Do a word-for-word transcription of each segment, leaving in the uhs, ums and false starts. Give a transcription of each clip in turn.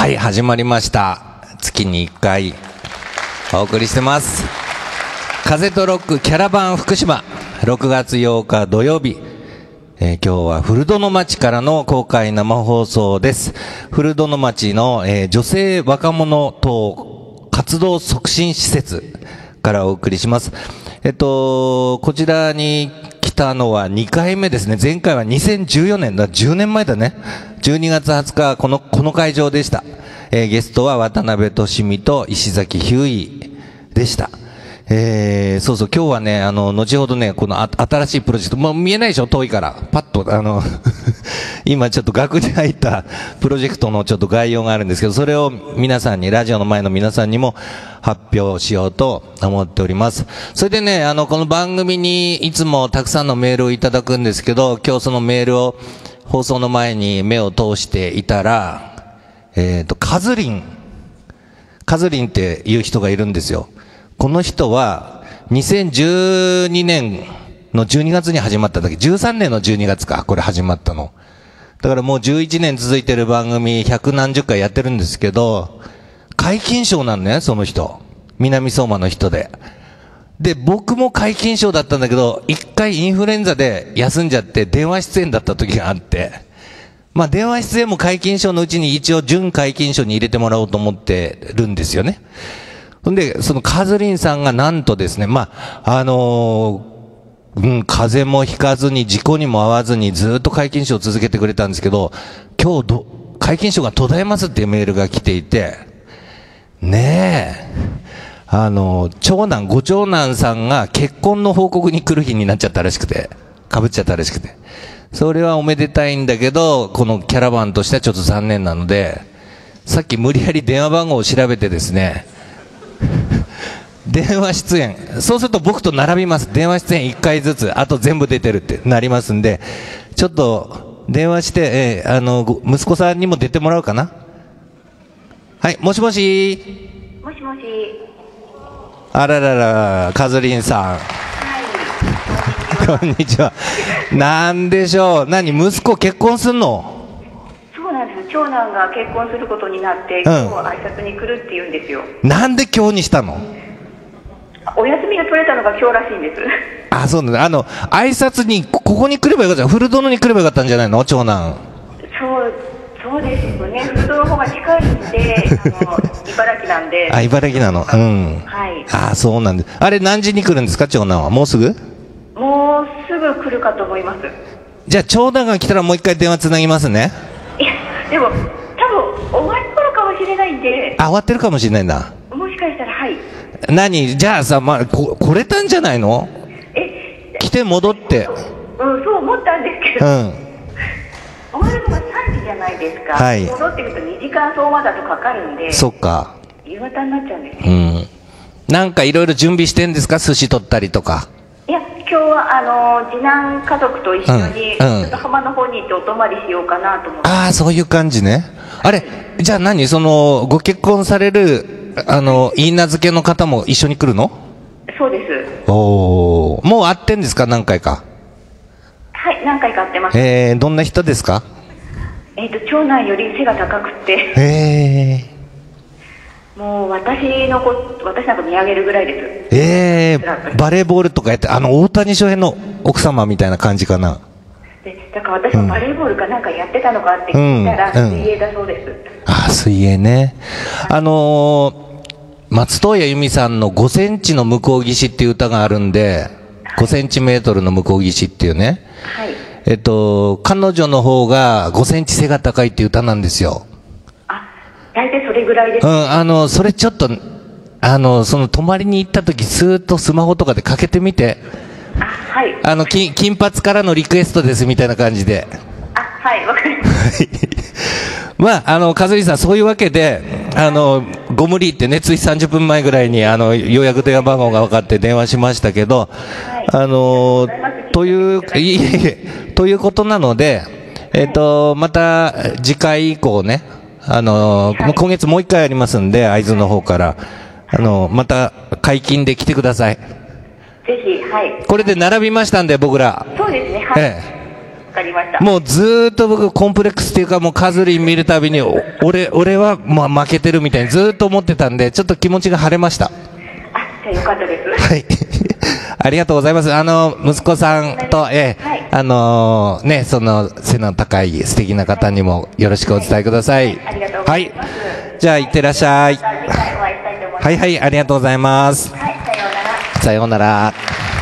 はい、始まりました。月にいっかいお送りしてます。風とロックキャラバン福島、ろくがつようか土曜日、えー、今日は古殿町からの公開生放送です。古殿町の、えー、女性若者等活動促進施設からお送りします。えっと、こちらに来たのはにかいめですね。前回はにせんじゅうよねんだ、じゅうねんまえだね。じゅうにがつはつか、この、この会場でした。えー、ゲストは渡辺俊美と石崎ひゅういでした。えー、そうそう、今日はね、あの、後ほどね、このあ新しいプロジェクト、もう見えないでしょ、遠いから。パッと、あの、今ちょっと額に入ったプロジェクトのちょっと概要があるんですけど、それを皆さんに、ラジオの前の皆さんにも発表しようと思っております。それでね、あの、この番組にいつもたくさんのメールをいただくんですけど、今日そのメールを放送の前に目を通していたら、えっと、カズリン、カズリンっていう人がいるんですよ。この人は、にせんじゅうにねんのじゅうにがつに始まっただけ、じゅうさんねんのじゅうにがつか、これ始まったの。だからもうじゅういちねん続いてる番組、百何十回やってるんですけど、皆勤賞なんね、その人。南相馬の人で。で、僕も皆勤賞だったんだけど、一回インフルエンザで休んじゃって電話出演だった時があって、まあ電話出演も皆勤賞のうちに一応準皆勤賞に入れてもらおうと思ってるんですよね。ほんで、そのカズリンさんがなんとですね、まあ、あのー、うん、風邪もひかずに事故にも遭わずにずっと皆勤賞を続けてくれたんですけど、今日ど、皆勤賞が途絶えますっていうメールが来ていて、ねえ、あのー、長男、ご長男さんが結婚の報告に来る日になっちゃったらしくて、被っちゃったらしくて。それはおめでたいんだけど、このキャラバンとしてはちょっと残念なので、さっき無理やり電話番号を調べてですね、電話出演、そうすると僕と並びます。電話出演いっかいずつ、あと全部出てるってなりますんで、ちょっと電話して、えー、あの息子さんにも出てもらうかな。はい、もしもし。 もしもし。 あららら、カズリンさん。はい。こんにちは。なんでしょう。何、息子結婚すんの？ そうなんです。長男が結婚することになって、今日挨拶に来るって言うんですよ。 なんで今日にしたの？ お休みが取れたのが今日らしいんです。 あ、そうなんだ。あの、挨拶に、ここに来ればよかった。古殿に来ればよかったんじゃないの、長男。 そう、そうですよね。古殿の方が近いんで、あの、茨城なんで。 あ、茨城なの。うん。 はい。 あ、そうなんです。あれ何時に来るんですか、長男は。もうすぐ？ もうすぐ来るかと思います。 じゃあ、長男が来たらもう一回電話つなぎますね。 いや、でも、多分、終わり頃かもしれないんで。 あ、終わってるかもしれないんだ。 もしかしたら、はい。 何じゃあさ、まあ、こ、来れたんじゃないの？ え、 来て戻って。 うん、そう思ったんですけど。 うん。 終わるのがさんじじゃないですか。はい。戻ってくるとにじかん相馬だとかかるんで。 そっか。 夕方になっちゃうんですね。うん。なんかいろいろ準備してんですか？寿司取ったりとか。 いや、今日はあの次男家族と一緒に、うんうん、ちょっと浜の方に行ってお泊まりしようかなと思って。 ああ、そういう感じね。あれ、じゃあ何その、ご結婚される、あの、いいなずけの方も一緒に来るの？ そうです。 おー。もう会ってんですか？何回か。 はい、何回か会ってます。 えー、どんな人ですか？ えっと、長男より背が高くて。 へー。 もう私の子、私なんか見上げるぐらいです。 えー、バレーボールとかやって、あの、大谷翔平の奥様みたいな感じかな。 で、だから私もバレーボールかなんかやってたのかって聞いたら、うん、水泳だそうです。うん、 あ、水泳ね。あのー、松任谷由実さんのごセンチの向こう岸っていう歌があるんで、はい、ごセンチメートルの向こう岸っていうね。はい。えっと、彼女の方がごセンチ背が高いっていう歌なんですよ。 大体それぐらいです。 うん、あの、それちょっと、あの、その泊まりに行った時、スーッとスマホとかでかけてみて。 あ、はい。 あの、金、金髪からのリクエストですみたいな感じで。 あ、はい、わかります。 まあ、あの、和井さん、そういうわけで、あの、ご無理ってね、ついさんじゅっぷんまえぐらいに、あの、ようやく電話番号が分かって電話しましたけど、はい、あの、という、いえいえ、ということなので、えっと、また、次回以降ね、あのーはい、今月もう一回ありますんで、会津の方から、あのー、また解禁で来てください。 ぜひ、はい。 これで並びましたんで、僕ら。 そうですね、はい。ええ。 かりました。 もうずーっと僕コンプレックスっていうかもうカズリン見るたびに、俺、俺はまあ負けてるみたいにずーっと思ってたんで、ちょっと気持ちが晴れました。 あ、じゃあよかったです。 はい。ありがとうございます。あの、息子さんと、ええ、はい、あのー、ね、その背の高い素敵な方にもよろしくお伝えください。はい、 ありがとうございます。 はい。じゃあ、いってらっしゃい。はいはい、ありがとうございます。 はい、さようなら。 さようなら。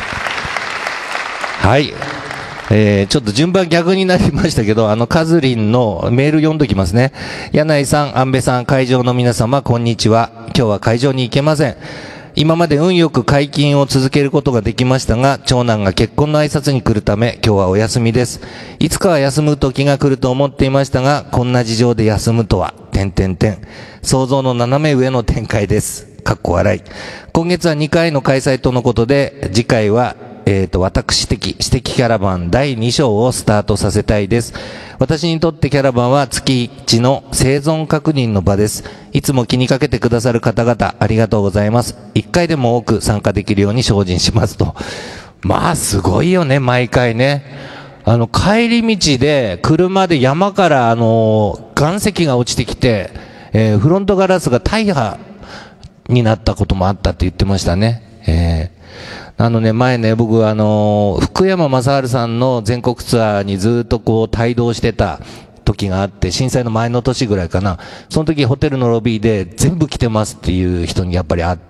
はい。えー、ちょっと順番逆になりましたけど、あの、カズリンのメール読んどきますね。柳井さん、安部さん、会場の皆様、こんにちは。今日は会場に行けません。今まで運よく解禁を続けることができましたが、長男が結婚の挨拶に来るため、今日はお休みです。いつかは休む時が来ると思っていましたが、こんな事情で休むとは、点々点。想像の斜め上の展開です。かっこ笑い。今月はにかいの開催とのことで、次回は、えっと、私的、私的キャラバンだいに章をスタートさせたいです。私にとってキャラバンは月一の生存確認の場です。いつも気にかけてくださる方々、ありがとうございます。一回でも多く参加できるように精進しますと。まあ、すごいよね、毎回ね。あの、帰り道で、車で山から、あの、岩石が落ちてきて、えー、フロントガラスが大破になったこともあったって言ってましたね。えーあのね、前ね、僕あのー、福山雅治さんの全国ツアーにずっとこう帯同してた時があって、震災の前の年ぐらいかな。その時ホテルのロビーで全部来てますっていう人にやっぱり会って、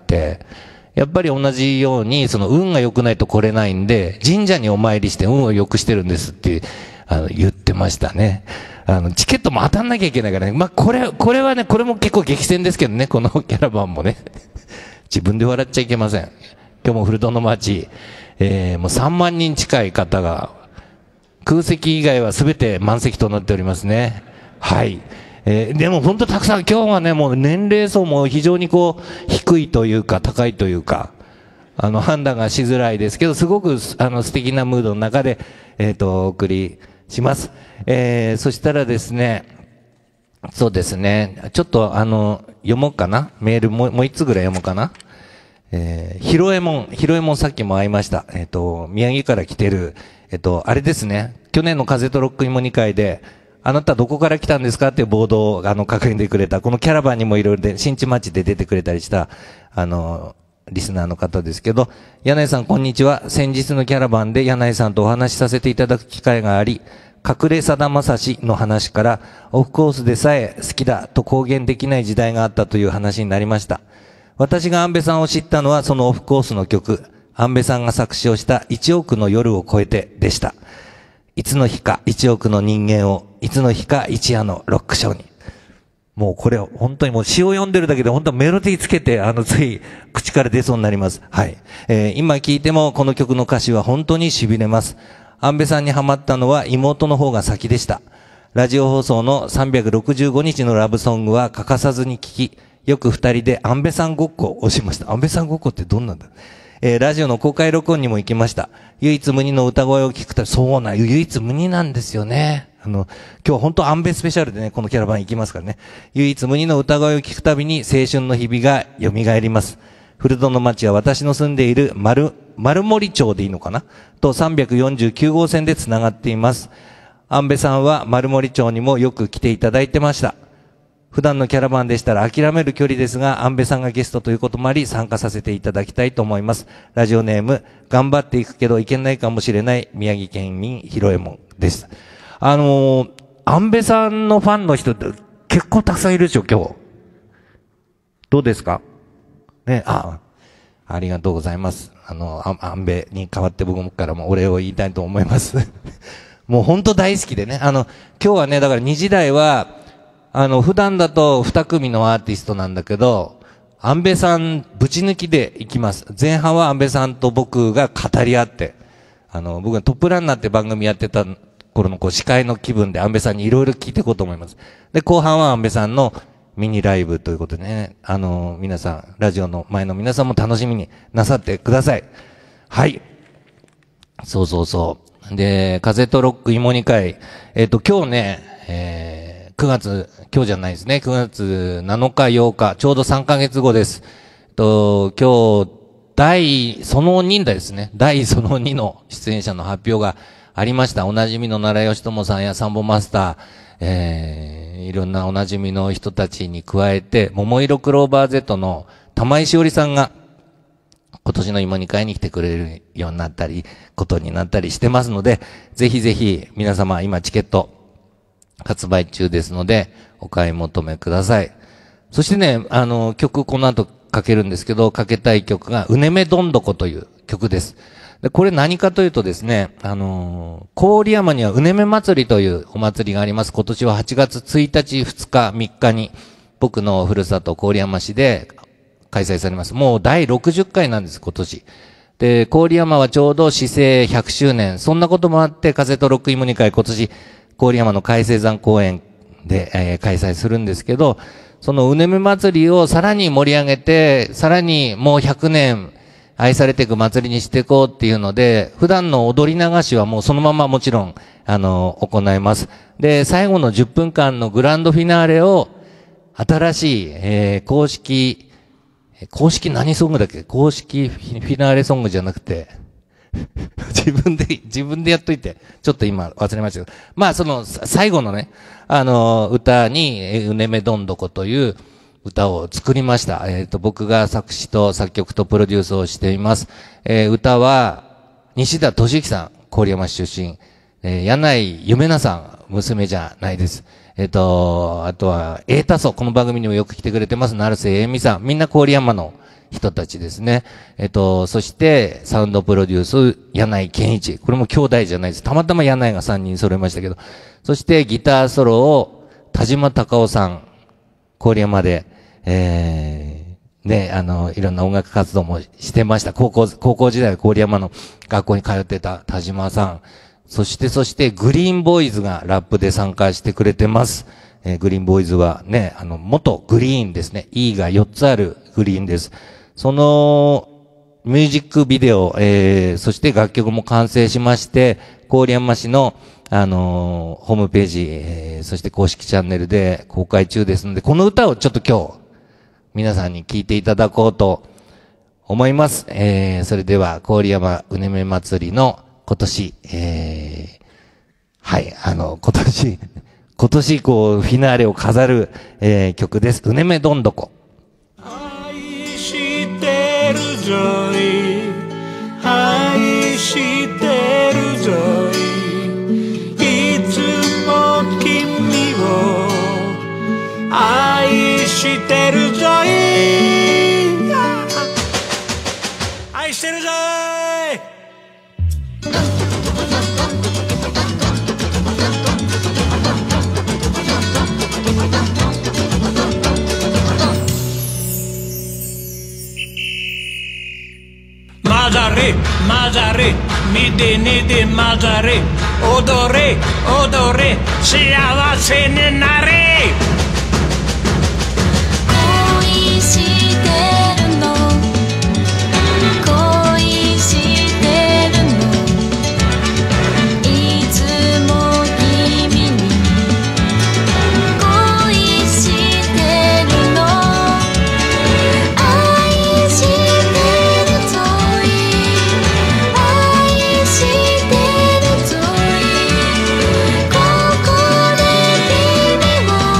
やっぱり同じようにその運が良くないと来れないんで、神社にお参りして運を良くしてるんですってあの言ってましたね。あの、チケットも当たんなきゃいけないからね。まあ、これ、これはね、これも結構激戦ですけどね、このキャラバンもね。自分で笑っちゃいけません。今日も古殿の街、えー、もうさんまんにん近い方が、空席以外は全て満席となっておりますね。はい。えー、でも本当たくさん、今日はね、もう年齢層も非常にこう、低いというか、高いというか、あの、判断がしづらいですけど、すごく、あの、素敵なムードの中で、えっと、お送りします。えー、そしたらですね、そうですね、ちょっとあの、読もうかな。メールもう、もう一つぐらい読もうかな。えー、ひろえもん、ひろえもんさっきも会いました。えっと、宮城から来てる、えっと、あれですね、去年の風とロック芋にかいで、あなたどこから来たんですかっていうボードを、あの、確認でくれた、このキャラバンにもいろいろで、新地町で出てくれたりした、あの、リスナーの方ですけど、柳井さんこんにちは。先日のキャラバンで柳井さんとお話しさせていただく機会があり、隠れさだまさしの話から、オフコースでさえ好きだと公言できない時代があったという話になりました。私が安部さんを知ったのはそのオフコースの曲、安部さんが作詞をしたいちおくの夜を超えてでした。いつの日かいちおくの人間を、いつの日か一夜のロックショーに。もうこれ本当にもう詩を読んでるだけで本当メロディーつけてあのつい口から出そうになります。はい。えー、今聞いてもこの曲の歌詞は本当に痺れます。安部さんにハマったのは妹の方が先でした。ラジオ放送のさんびゃくろくじゅうごにちのラブソングは欠かさずに聞き、よく二人で安部さんごっこをしました。安部さんごっこってどんなんだ？えー、ラジオの公開録音にも行きました。唯一無二の歌声を聞くと、そうな、唯一無二なんですよね。あの、今日本当安部スペシャルでね、このキャラバン行きますからね。唯一無二の歌声を聞くたびに青春の日々が蘇ります。古戸の町は私の住んでいる丸、丸森町でいいのかなとさんびゃくよんじゅうきゅうごうせんで繋がっています。安部さんは丸森町にもよく来ていただいてました。普段のキャラバンでしたら諦める距離ですが、安部さんがゲストということもあり参加させていただきたいと思います。ラジオネーム、頑張っていくけどいけないかもしれない宮城県民ひろえもんです。あのー、安部さんのファンの人って結構たくさんいるでしょ、今日。どうですかね、あ、ありがとうございます。あの、安部に代わって僕からもお礼を言いたいと思います。もう本当大好きでね、あの、今日はね、だからにじ台は、あの、普段だとに組のアーティストなんだけど、安部さんぶち抜きで行きます。前半は安部さんと僕が語り合って、あの、僕がトップランナーって番組やってた頃のこう司会の気分で安部さんにいろいろ聞いていこうと思います。で、後半は安部さんのミニライブということでね、あの、皆さん、ラジオの前の皆さんも楽しみになさってください。はい。そうそうそう。で、風とロック芋に会、えっと、今日ね、えー、くがつ、今日じゃないですね、くがつなのかようか、ちょうどさんかげつごです。えっと、今日、第、そのにですね、第そのにの出演者の発表がありました。おなじみの奈良義友さんやサンボマスター、えー、いろんなおなじみの人たちに加えて、桃色クローバー Z の玉井しおりさんが、今年の芋に会に来てくれるようになったり、ことになったりしてますので、ぜひぜひ皆様今チケット発売中ですので、お買い求めください。そしてね、あの、曲この後かけるんですけど、かけたい曲が、うねめどんどこという曲です。で、これ何かというとですね、あのー、郡山にはうねめ祭りというお祭りがあります。今年ははちがつついたち、ふつか、みっかに、僕のふるさと郡山市で開催されます。もうだいろくじゅっかいなんです、今年。で、郡山はちょうど市政ひゃくしゅうねん。そんなこともあって、風とロック芋煮会、今年、郡山の海星山公園で、えー、開催するんですけど、そのうねめ祭りをさらに盛り上げて、さらにもうひゃくねん、愛されていく祭りにしていこうっていうので、普段の踊り流しはもうそのままもちろん、あの、行います。で、最後のじゅっぷんかんのグランドフィナーレを、新しい、えー、公式、公式何ソングだっけ？公式フィナーレソングじゃなくて、自分で、自分でやっといて、ちょっと今忘れましたけど、まあその、最後のね、あの、歌に、うねめどんどこという、歌を作りました。えっと、僕が作詞と作曲とプロデュースをしています。えー、歌は、西田敏行さん、郡山市出身。えー、柳井夢菜さん、娘じゃないです。えっと、あとは、エータソ、この番組にもよく来てくれてます、成瀬恵美さん。みんな郡山の人たちですね。えっと、そして、サウンドプロデュース、柳井健一。これも兄弟じゃないです。たまたま柳井がさんにん揃いましたけど。そして、ギターソロを、田島隆夫さん、郡山で、えー、ね、あの、いろんな音楽活動もしてました。高校、高校時代は郡山の学校に通ってた田島さん。そして、そして、グリーンボーイズがラップで参加してくれてます。えー、グリーンボーイズはね、あの、元グリーンですね。E がよっつあるグリーンです。その、ミュージックビデオ、えー、そして楽曲も完成しまして、郡山市のあのー、ホームページ、えー、そして公式チャンネルで公開中ですので、この歌をちょっと今日、皆さんに聴いていただこうと思います。えー、それでは、郡山うねめ祭りの今年、えー、はい、あの、今年、今年こう、フィナーレを飾る、えー、曲です。うねめどんどこ。 愛してるぞい、愛してるぞい、いつも君を愛してるぞい、愛してるぞい。混ざれ混ざれ見て寝て混ざれ踊れ踊れ幸せになれ。 恋してるの恋してるのいつも君に恋してるの愛してるぞい愛してるぞいここで君を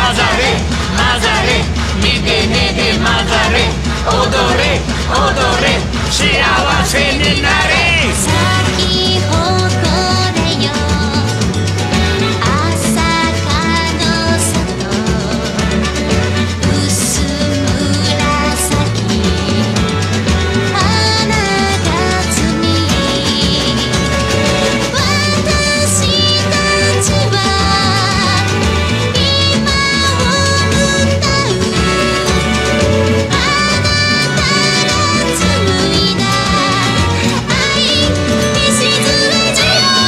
混ざれ混ざれ見てねで混ざれ踊れ踊れ幸せになれ咲き誇れよ朝霞の里薄紫花が摘み私たちは今を歌うあなたの紡いだ愛礎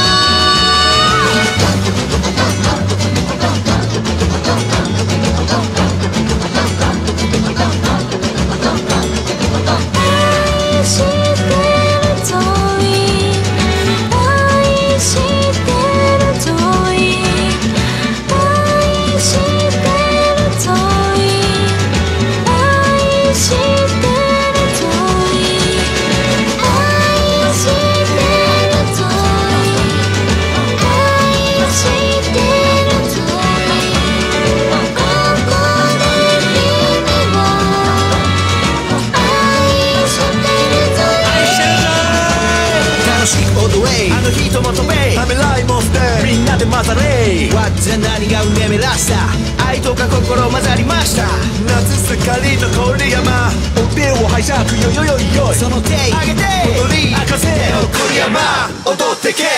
愛してるぞい愛してるぞい愛してるぞい愛してるぞい愛してるぞい愛してるぞいここで君を愛してるぞい愛してるぞ楽しく踊れあの人も飛べためらいも捨てみんなで混ざれわっちゃ何がうねめらした愛とか心混ざりました夏盛りの郡山帯を拝借よよよよその手上げて踊り明かせよ郡山踊ってけ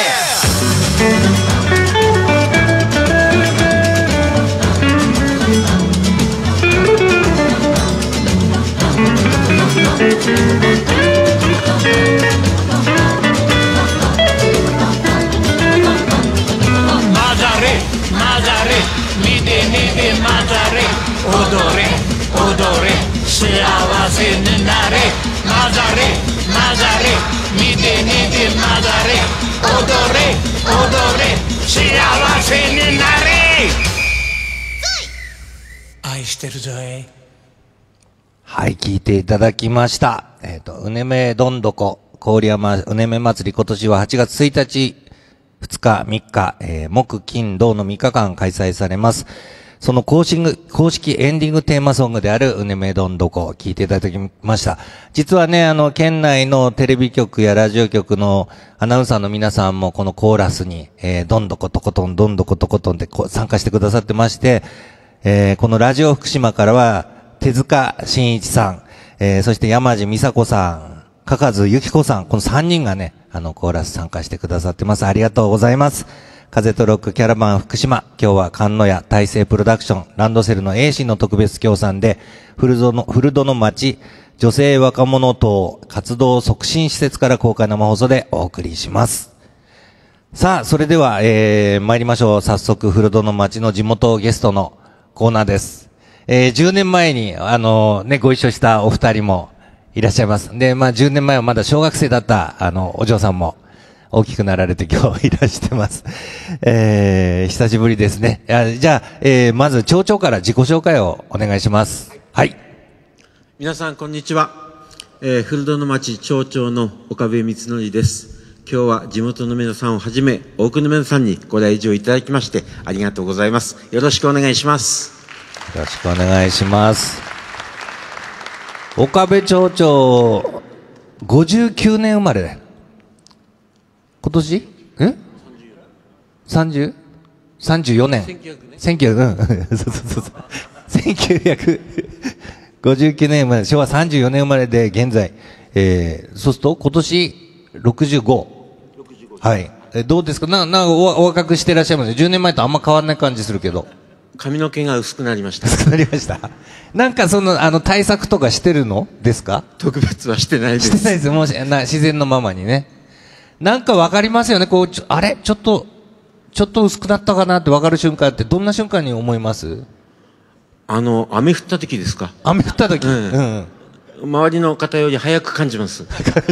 混ざれ混ざれ見てねで混ざれ踊れ踊れ幸せになれ混ざれ混ざれ見てねで混ざれ踊れ踊れ幸せになれ愛してるぞいはい、聞いていただきました。えっ、と、うねめどんどこ、郡山うねめ祭り、今年ははちがつついたち、ふつか、みっか、えー、木、金、土のみっかかん開催されます。その公式、公式エンディングテーマソングであるうねめどんどこ、聞いていただきました。実はね、あの、県内のテレビ局やラジオ局のアナウンサーの皆さんもこのコーラスに、えー、どんどことことん、どんどことことんでこう参加してくださってまして、えー、このラジオ福島からは、手塚真一さん、えー、そして山地美佐子さん、かかずゆきこさん、このさんにんがね、あの、コーラス参加してくださってます。ありがとうございます。風とロックキャラバン福島、今日は菅野屋大成プロダクション、ランドセルの A 氏の特別協賛で、古戸の、古戸の町、女性若者等活動促進施設から公開生放送でお送りします。さあ、それでは、えー、参りましょう。早速、古戸の町の地元ゲストのコーナーです。えー、じゅうねんまえに、あの、ね、ご一緒したお二人もいらっしゃいます。で、まあ、じゅうねんまえはまだ小学生だった、あの、お嬢さんも大きくなられて今日いらしてます。えー、久しぶりですね。じゃあ、えー、まず、町長から自己紹介をお願いします。はい。 皆さん、こんにちは。えー、古戸の町町長の岡部光則です。今日は地元の皆さんをはじめ、多くの皆さんにご来場いただきまして、ありがとうございます。よろしくお願いします。 よろしくお願いします。岡部町長、ごじゅうきゅうねん生まれ。今年え ?さんじゅう? さんじゅうよねん。せんきゅうひゃくねん。うん。そうそうそう。せんきゅうひゃくごじゅうきゅうねん生まれ、しょうわさんじゅうよねん生まれで、現在、えー、そうすると今年ろくじゅうご。はい。え、どうですかな、なんかお、お若くしてらっしゃいますね。じゅうねんまえとあんま変わらない感じするけど。 髪の毛が薄くなりました。 薄くなりました。なんかその、あの、対策とかしてるのですか？ 特別はしてないです。 してないです。もうしな、自然のままにね。なんかわかりますよね。こう、ちょあれちょっと、ちょっと薄くなったかなってわかる瞬間って、どんな瞬間に思います？ あの、雨降った時ですか？ 雨降った時。 うんうん。 周りの方より早く感じます。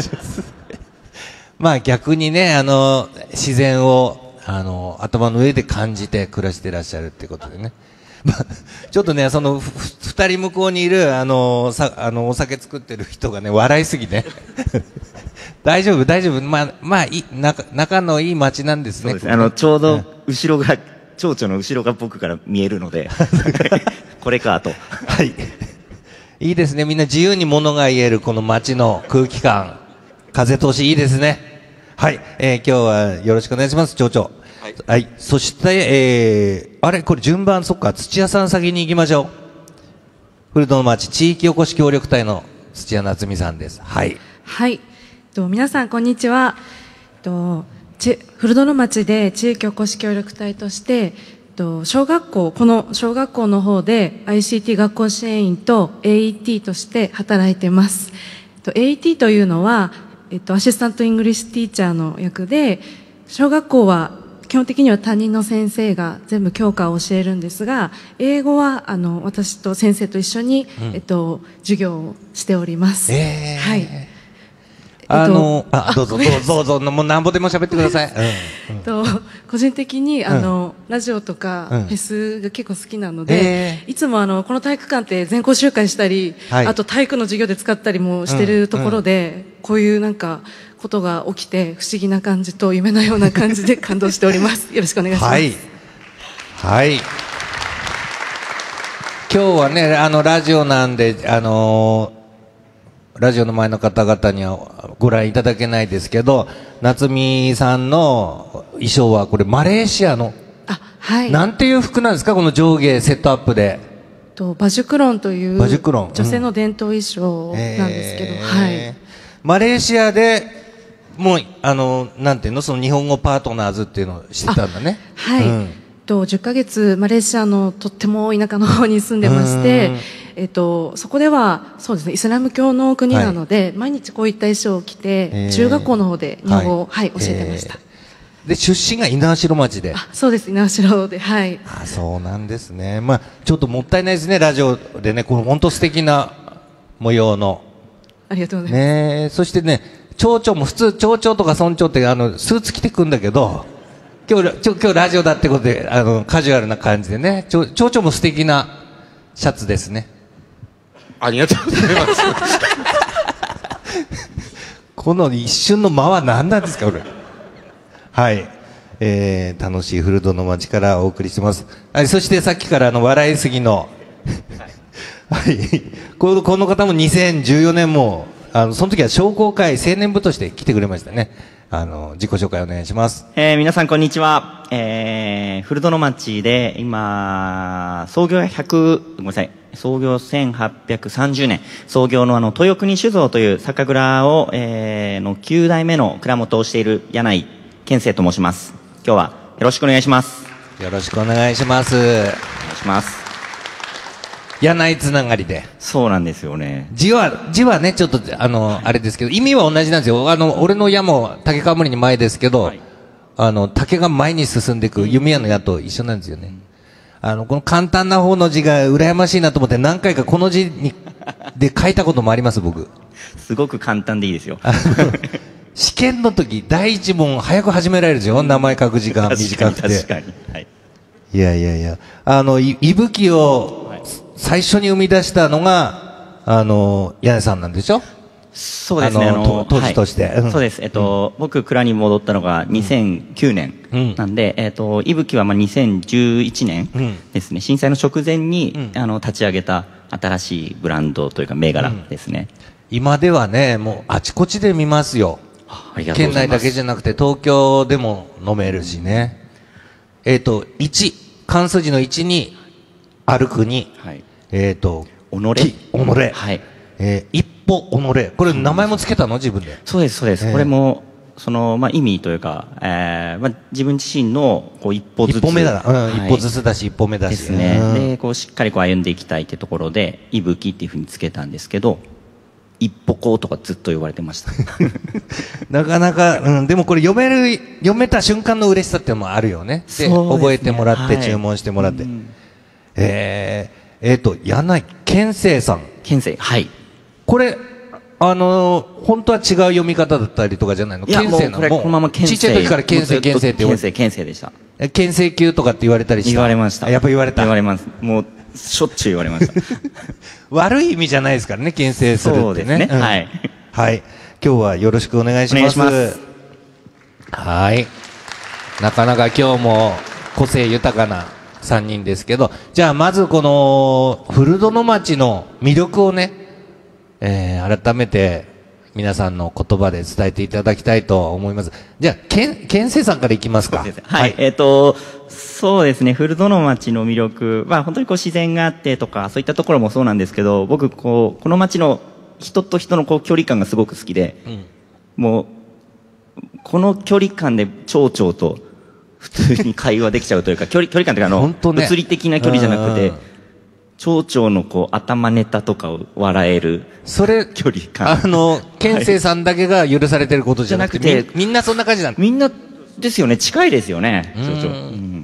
まあ逆にね、あの、自然を、あの、頭の上で感じて暮らしてらっしゃるっていうことでね。まあ、ちょっとね、その、ふ、二人向こうにいる、あの、さ、あの、お酒作ってる人がね、笑いすぎね。大丈夫、大丈夫。まあ、まあ、いい、仲、仲のいい街なんですね。 そうです。あの、ちょうど、後ろが、 蝶々の後ろが僕から見えるのでこれかと。 はい。いいですね。みんな自由に物が言えるこの街の空気感、風通しいいですね。はい。えー、今日はよろしくお願いします、町長。はい。はい。そして、えー、あれこれ順番、そっか、土屋さん先に行きましょう。古戸の町地域おこし協力隊の土屋夏美さんです。はい。 はい。と皆さん、こんにちは。とち古戸の町で地域おこし協力隊として、と小学校、この小学校の方で アイシーティー 学校支援員と エーイーティー として働いています。と エーイーティー というのは、えっと、アシスタントイングリッシュティーチャーの役で、小学校は基本的には担任の先生が全部教科を教えるんですが、英語はあの私と先生と一緒に、うん、えっと、授業をしております。 えー、 はい。 あの、えっと、あ、どうぞ、どうぞ、どうぞ、もうなんぼでも喋ってください。 うんうん、と個人的にあの、うん、ラジオとか、うん、フェスが結構好きなので、えー、いつもあのこの体育館って全校集会したり、はい、あと体育の授業で使ったりもしてるところで、うんうん、こういうなんかことが起きて不思議な感じと夢のような感じで感動しております。よろしくお願いします。はい。 はい。今日はね、あのラジオなんで、あのーラジオの前の方々にはご覧いただけないですけど、夏美さんの衣装はこれマレーシアの、 あ、はい、 なんていう服なんですか、この上下セットアップで。 とバジュクロンという女性の伝統衣装なんですけど、うん、はい、 マレーシアでもうあのなんていうの、その日本語パートナーズっていうのをしてたんだね。 はい、うん、とじゅっかげつマレーシアのとっても田舎の方に住んでまして、えっと、そこではそうですね、イスラム教の国なので、はい、毎日こういった衣装を着て、えー、中学校の方で日本語を、はいはい、教えてました。 えー、で出身が猪苗代町で。 あ、そうです、猪苗代で、はい。 あ、そうなんですね。まあちょっともったいないですね、ラジオでね、この本当素敵な模様の。 ありがとうございます。 ね、そしてね、町長も普通町長とか村長ってあのスーツ着てくんだけど、今日今日ラジオだってことであのカジュアルな感じでね、町長も素敵なシャツですね。 ありがとうございますこの一瞬の間は何なんですか、これ。はい、えー、楽しい古戸の町からお送りしてます。はい、そしてさっきからあの笑いすぎのはいこの、この方もにせんじゅうよねんもあのその時は商工会青年部として来てくれましたね。あの自己紹介お願いします。 えー、皆さんこんにちは。えー、古戸の町で今創業ひゃくごめんなさい創業せんはっぴゃくさんじゅうねん創業のあの豊国酒造という酒蔵を、えー、のきゅうだいめの蔵元をしている柳井健生と申します。今日はよろしくお願いします。 よろしくお願いします。お願いします。 柳井つながりで。 そうなんですよね。 字は字はねちょっとあのあれですけど意味は同じなんですよ。あの俺の矢も竹冠に前ですけど、はい、あの竹が前に進んでいく弓矢の矢と一緒なんですよね。あのこの簡単な方の字が羨ましいなと思って何回かこの字にで書いたこともあります僕。 すごく簡単でいいですよ。 試験の時第一問早く始められるでしょ、名前書く時間短くて。 確かに、はい、 いやいやいや、あのいぶきを最初に生み出したのがあの柳井さんなんでしょ。 そうですね、あの当時として、はい、うん、 そうです。えっと、うん、僕蔵に戻ったのがにせんきゅうねんなんで、うん、えっといぶきはまあにせんじゅういちねんですね、うん、震災の直前に、うん、あの立ち上げた新しいブランドというか銘柄ですね。 うん、今ではねもうあちこちで見ますよ。県内だけじゃなくて東京でも飲めるしね。えっといち漢数字のいちに歩くに、はい、えっと己己、 はい、えー、一歩己、これ名前もつけたの自分で。 そうですそうです、えー、これもその、まあ、意味というか、えーまあ、自分自身のこう一歩ずつ一歩目だ、うん、はい、一歩ずつだし一歩目だしですね、うん、でこうしっかりこう歩んでいきたいってところでいぶきっていうふうにつけたんですけど、一歩こうとかずっと言われてましたなかなか、うん、でもこれ読める読めた瞬間の嬉しさっていうのもあるよね。で、覚えてもらって、はい、注文してもらって、うん、えー、えーと柳井健生さん、 健生、はい、 これあのー、本当は違う読み方だったりとかじゃないの？ いや、もうこれこのまま健生、 ちっちゃい時から健生健生って言われて、 健生でした。 健生級とかって言われたりした？ 言われました。 やっぱ言われた。 言われます。もうしょっちゅう言われました悪い意味じゃないですからね、健生するってね。 そうですね、うん、はい、 はい、今日はよろしくお願いします。 お願いします。 はい、なかなか今日も個性豊かなさんにんですけど、じゃあまずこの古殿町の魅力をね、えー、改めて皆さんの言葉で伝えていただきたいと思います。じゃあ、けん、けんせいさんからいきますか。 はい。はい、えっ、ー、と、そうですね、古殿町の魅力は、本当にこう自然があってとか、そういったところもそうなんですけど、僕、こう、この町の人と人のこう距離感がすごく好きで、うん、もう、この距離感で町長と普通に会話できちゃうというか、距離、距離感というか、あの、ね、物理的な距離じゃなくて、町長のこう頭ネタとかを笑えるそれ距離感。 あの、健生さんだけが許されてることじゃなくて、はい、み, みんなそんな感じなんみんなですよね、近いですよね、町長。うん。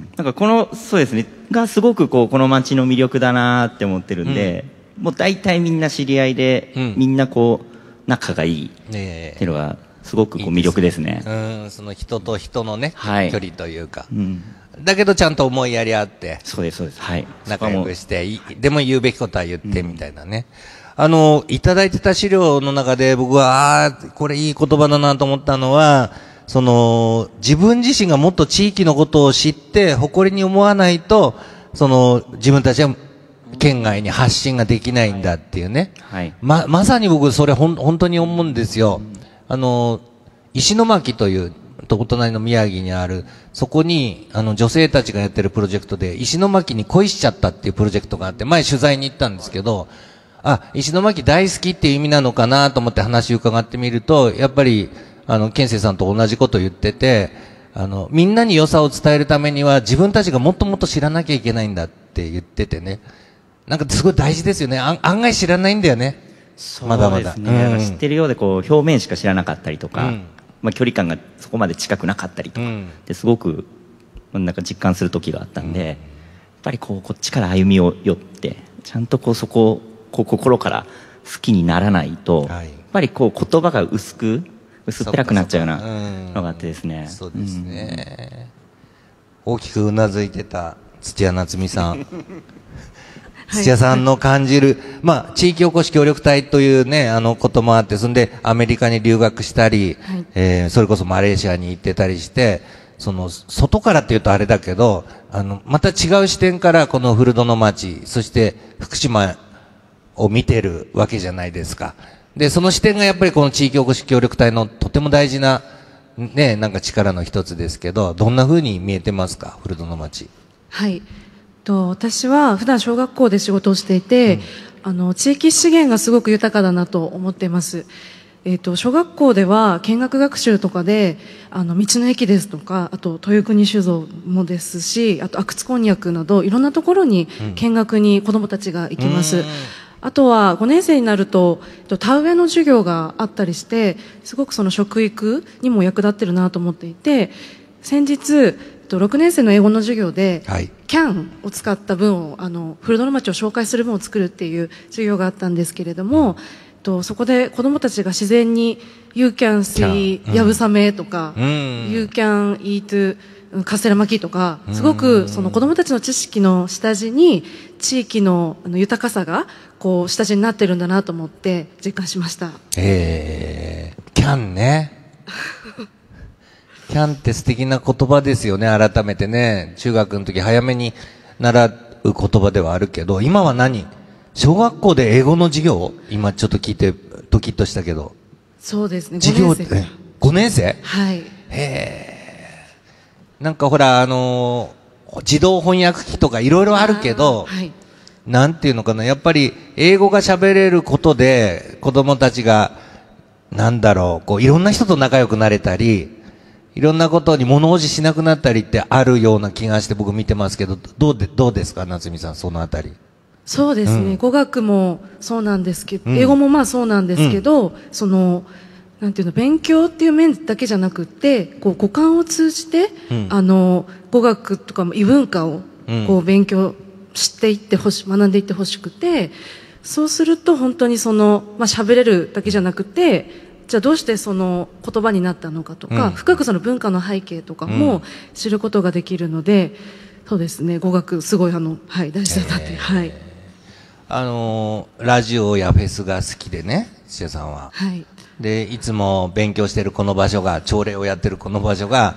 なんかこの、そうですね、がすごくこう、この町の魅力だなって思ってるんで、うん、もう大体みんな知り合いで、うん、みんなこう、仲がいいっていうのが、すごくこう魅力ですね。 いいですね。うん、その人と人のね、 はい、 距離というか。 うんだけどちゃんと思いやりあって。 そうです、そうです。はい。 仲良くして、でも言うべきことは言ってみたいなね。うん、あの、いただいてた資料の中で僕は、ああ、これいい言葉だなと思ったのは、その、自分自身がもっと地域のことを知って誇りに思わないと、その、自分たちは県外に発信ができないんだっていうね。 はい。 ま、まさに僕それほん、本当に思うんですよ。うん、あの、石巻という、とお隣の宮城にある、そこに、あの、女性たちがやってるプロジェクトで、石巻に恋しちゃったっていうプロジェクトがあって、前取材に行ったんですけど、あ、石巻大好きっていう意味なのかなと思って話を伺ってみると、やっぱり、あの、健生さんと同じことを言ってて、あの、みんなに良さを伝えるためには、自分たちがもっともっと知らなきゃいけないんだって言っててね。なんかすごい大事ですよね。あ案外知らないんだよね。まだまだ。 そうですね。うん、知ってるようで、こう、表面しか知らなかったりとか、うんまあ、距離感がそこまで近くなかったりとか、うん、ですごくなんか実感する時があったんで、うん、やっぱりこうこっちから歩みを寄ってちゃんとこうそこをこう心から好きにならないと、はい、やっぱりこう言葉が薄く薄っぺらくなっちゃうようなのがあってですね。 そうですね、うん、大きくうなずいてた土屋夏美さん土屋さんの感じる、まあ、地域おこし協力隊というね、あのこともあって、そんでアメリカに留学したり、はい、えー、それこそマレーシアに行ってたりして、その、外からって言うとあれだけど、あの、また違う視点からこの古殿町、そして福島を見てるわけじゃないですか。で、その視点がやっぱりこの地域おこし協力隊のとても大事な、ね、なんか力の一つですけど、どんな風に見えてますか、古殿町。 はい。と私は普段小学校で仕事をしていて、うん、あの地域資源がすごく豊かだなと思っています。えっと小学校では見学学習とかであの道の駅ですとか、あと豊国酒造もですし、あと阿久津こんにゃくなどいろんなところに見学に子どもたちが行きます。うん、あとはごねん生になると田植えの授業があったりして、すごくその食育にも役立ってるなと思っていて、先日ろくねん生の英語の授業で、はい、キャンを使った文を、あの古殿町を紹介する文を作るっていう授業があったんですけれども、とそこで子どもたちが自然に You can see やぶさめとか、うん、You can eat カステラ巻きとか、すごくその子どもたちの知識の下地に地域のあの豊かさがこう下地になってるんだなと思って実感しました。 えー、キャンねキャンって素敵な言葉ですよね。改めてね、中学の時早めに習う言葉ではあるけど、今は何？小学校で英語の授業？今ちょっと聞いてドキッとしたけど。 そうですね。 授業ってごねん生？ はい。 へー。なんかほらあのー、自動翻訳機とかいろいろあるけど、はい、なんていうのかな、やっぱり英語が喋れることで子供たちがなんだろう、こういろんな人と仲良くなれたり。いろんなことに物おじしなくなったりってあるような気がして僕見てますけど、どうで、どうですか夏美さん、そのあたり。 そうですね、うん、語学もそうなんですけど、うん、英語もまあそうなんですけど、うん、その、なんていうの、勉強っていう面だけじゃなくて、こう五感を通じて、うん、あの、語学とか異文化をこう勉強していってほし、学んでいってほしくて、そうすると本当にその、まあ喋れるだけじゃなくて、じゃあどうしてその言葉になったのかとか、うん、深くその文化の背景とかも知ることができるので、うん、そうですね、語学すごいあの、はい、大事だったって、はい。 あのー、ラジオやフェスが好きでね、土屋さんは。 はい。 で、いつも勉強してるこの場所が、朝礼をやってるこの場所が、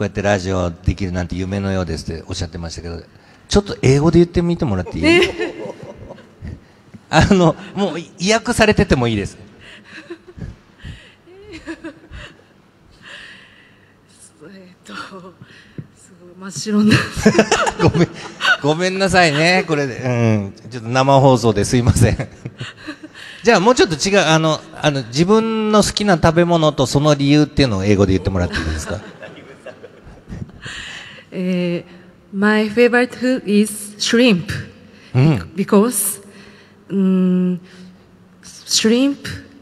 うやってラジオできるなんて夢のようですっておっしゃってましたけど、ちょっと英語で言ってみてもらっていい？あの、もう、意訳されててもいいです。 えっと、すごい真っ白な。 ごめん、ごめんなさいね、これで。うん。ちょっと生放送ですいません。じゃあもうちょっと違う、あの、あの、自分の好きな食べ物とその理由っていうのを英語で言ってもらっていいですか？ えー、My favorite food is shrimp、 うん、 because um, shrimp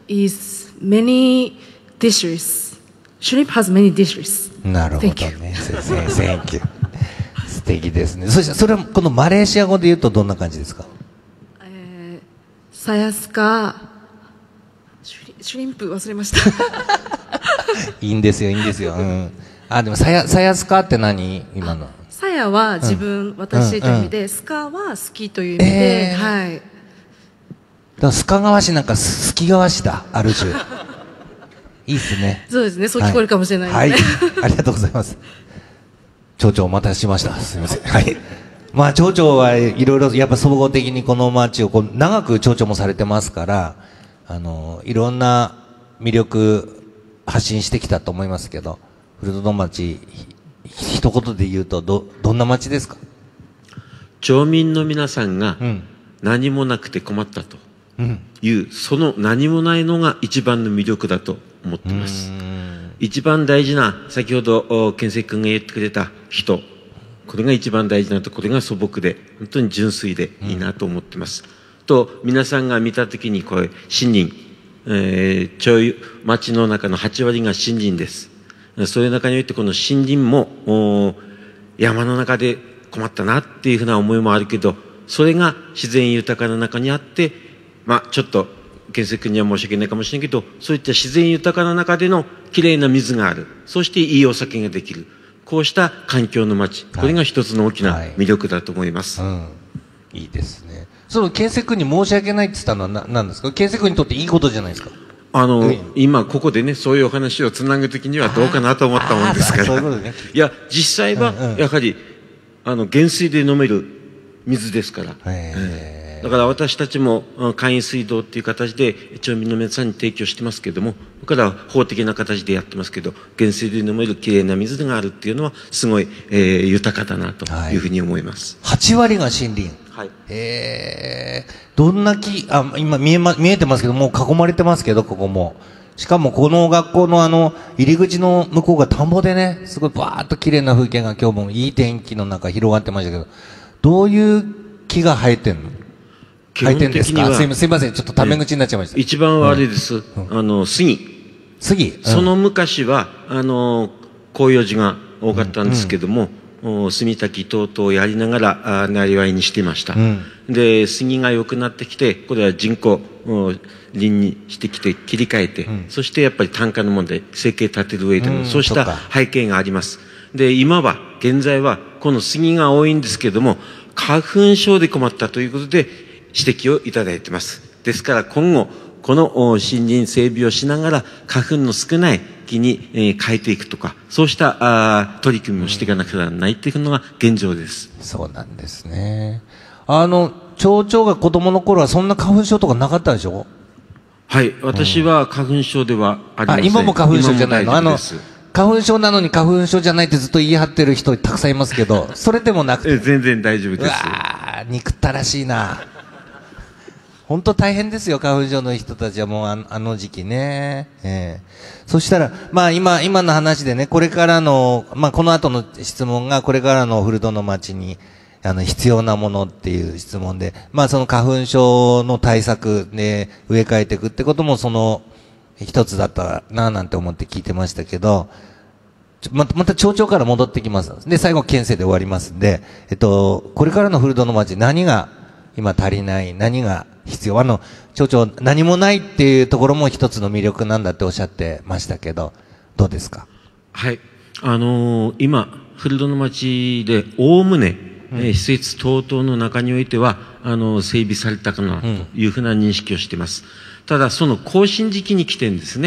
is many dishes. Shrimp has many dishes. なるほどね。Thank you. 素敵ですね。そしてそれはこのマレーシア語で言うとどんな感じですか？ えー、サヤスカシュリ、シュリンプ忘れました。 いいんですよ、いいんですよ。うん。あ、でもサヤ、サヤスカって何？今の。 サヤは自分、うん、私という意味で、うんうん、スカは好きという意味で、えー、はい。 だから須賀川市なんか好き川市だ、ある種。いいっすね。 そうですね、そう聞こえるかもしれないですね。 はい、はい、ありがとうございます。町長お待たせしました。すみません。はい。まあ町長はいろいろやっぱ総合的にこの町をこう長く町長もされてますから、あのいろんな魅力発信してきたと思いますけど、古殿町一言で言うとどどんな町ですか？ 町民の皆さんが何もなくて困ったという、うん、その何もないのが一番の魅力だと思っています。一番大事な、先ほど健介君が言ってくれた人、これが一番大事なと、これが素朴で本当に純粋でいいなと思ってます、うん、と皆さんが見たときにこれ森林、えー、町町の中のはち割が森林です。そういう中においてこの森林も山の中で困ったなっていうふうな思いもあるけど、それが自然豊かな中にあって、まあちょっと健介君には申し訳ないかもしれないけど、そういった自然豊かな中でのきれいな水がある、そしていいお酒ができる、こうした環境の町、これが一つの大きな魅力だと思います。 はいはい、うん、いいですね。その健介君に申し訳ないって言ったのはな何ですか？健介君にとっていいことじゃないですか？ あの、うん、今ここでね、そういうお話をつなぐときにはどうかなと思ったもんですから。そういうことね。いや、実際はやはり、うんうん、あの原水で飲める水ですから。えー、だから私たちも簡易水道っていう形で町民の皆さんに提供してますけども、これから法的な形でやってますけど、原水で飲めるきれいな水があるっていうのはすごい、えー、豊かだなというふうに思います。 はい、はち割が森林。はい。えー、どんな木、あ、今見えま、見えてますけど、もう囲まれてますけど、ここも。しかもこの学校のあの、入り口の向こうが田んぼでね、すごいバーッと綺麗な風景が今日もいい天気の中広がってましたけど、どういう木が生えてんの？生えてんですか？すいません、すいません、ちょっとタメ口になっちゃいました。 一番はあれです。うん、あの、杉。 杉、うん、 その昔は、あの、広葉樹が多かったんですけども、うんうん、杉滝等々をやりながら、なりわいにしていました。うん、で、杉が良くなってきて、これは人工林にしてきて切り替えて、うん、そしてやっぱり単価の問題、生計立てる上での、うん、そうした背景があります。で、今は、現在は、この杉が多いんですけども、花粉症で困ったということで、指摘をいただいています。ですから今後、この森林整備をしながら、花粉の少ない木に、えー、変えていくとか、そうしたあ取り組みをしていかなくてはならないというのが現状です。 そうなんですね。あの、町長が子供の頃はそんな花粉症とかなかったでしょ？ はい、私は花粉症ではありません。あ、 今も花粉症じゃないの？あの、花粉症なのに花粉症じゃないってずっと言い張ってる人たくさんいますけど、それでもなくて。 全然大丈夫です。うわー、憎ったらしいな。本当大変ですよ、花粉症の人たちはもうあの、あの時期ね。ええ。そしたら、まあ今、今の話でね、これからの、まあこの後の質問が、これからの古殿町に、あの、必要なものっていう質問で、まあその花粉症の対策で植え替えていくってこともその一つだったななんて思って聞いてましたけど、また、また町長から戻ってきます。で、最後県政で終わりますんで、えっと、これからの古殿町何が今足りない、何が必要、あの、町長何もないっていうところも一つの魅力なんだっておっしゃってましたけど、どうですか？ はい。あのー、今、古殿町でおおむね、うん、えー、施設等々の中においては、あのー、整備されたかなというふうな認識をしています。うん、ただ、その更新時期に来てるんですね。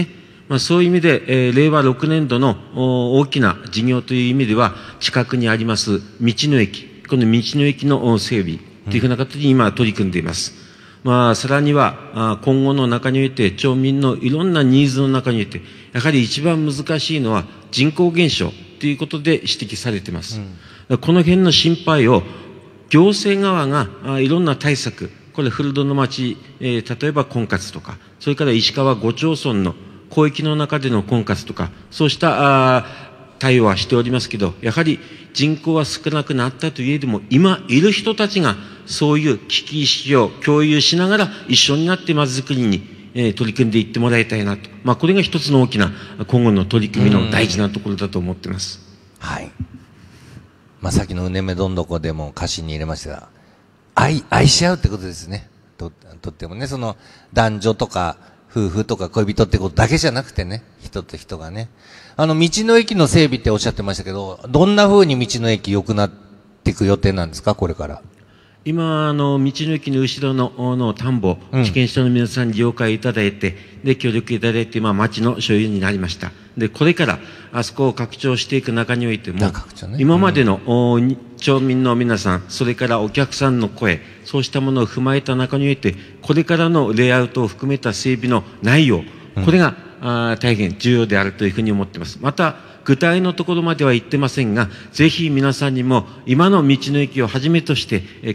まあ、そういう意味で、えー、れいわろくねんどの大きな事業という意味では、近くにあります道の駅、この道の駅の整備というふうな形に今取り組んでいます。まあ、さらには、今後の中において、町民のいろんなニーズの中において、やはり一番難しいのは人口減少ということで指摘されています。うん、この辺の心配を、行政側がいろんな対策、これ古殿町、えー、例えば婚活とか、それから石川ご町村の広域の中での婚活とか、そうしたあ対応はしておりますけど、やはり人口は少なくなったといえども、今いる人たちがそういう危機意識を共有しながら一緒になってまずづくりに、えー、取り組んでいってもらいたいなと。まあこれが一つの大きな今後の取り組みの大事なところだと思っています。 はい。まあさっきのうねめどんどこでも歌詞に入れましたが、愛、愛し合うってことですね。と、とってもね、その男女とか夫婦とか恋人ってことだけじゃなくてね、人と人がね。あの道の駅の整備っておっしゃってましたけど、どんな風に道の駅良くなっていく予定なんですか、これから。 今、あの、道の駅の後ろの、の田んぼ、地権者の皆さんに了解いただいて、で、協力いただいて、まあ、町の所有になりました。で、これから、あそこを拡張していく中においても、ね、今までの、うん、町民の皆さん、それからお客さんの声、そうしたものを踏まえた中において、これからのレイアウトを含めた整備の内容、これが、うん、あ大変重要であるというふうに思っています。また、具体のところまでは言ってませんが、ぜひ皆さんにも今の道の駅をはじめとして、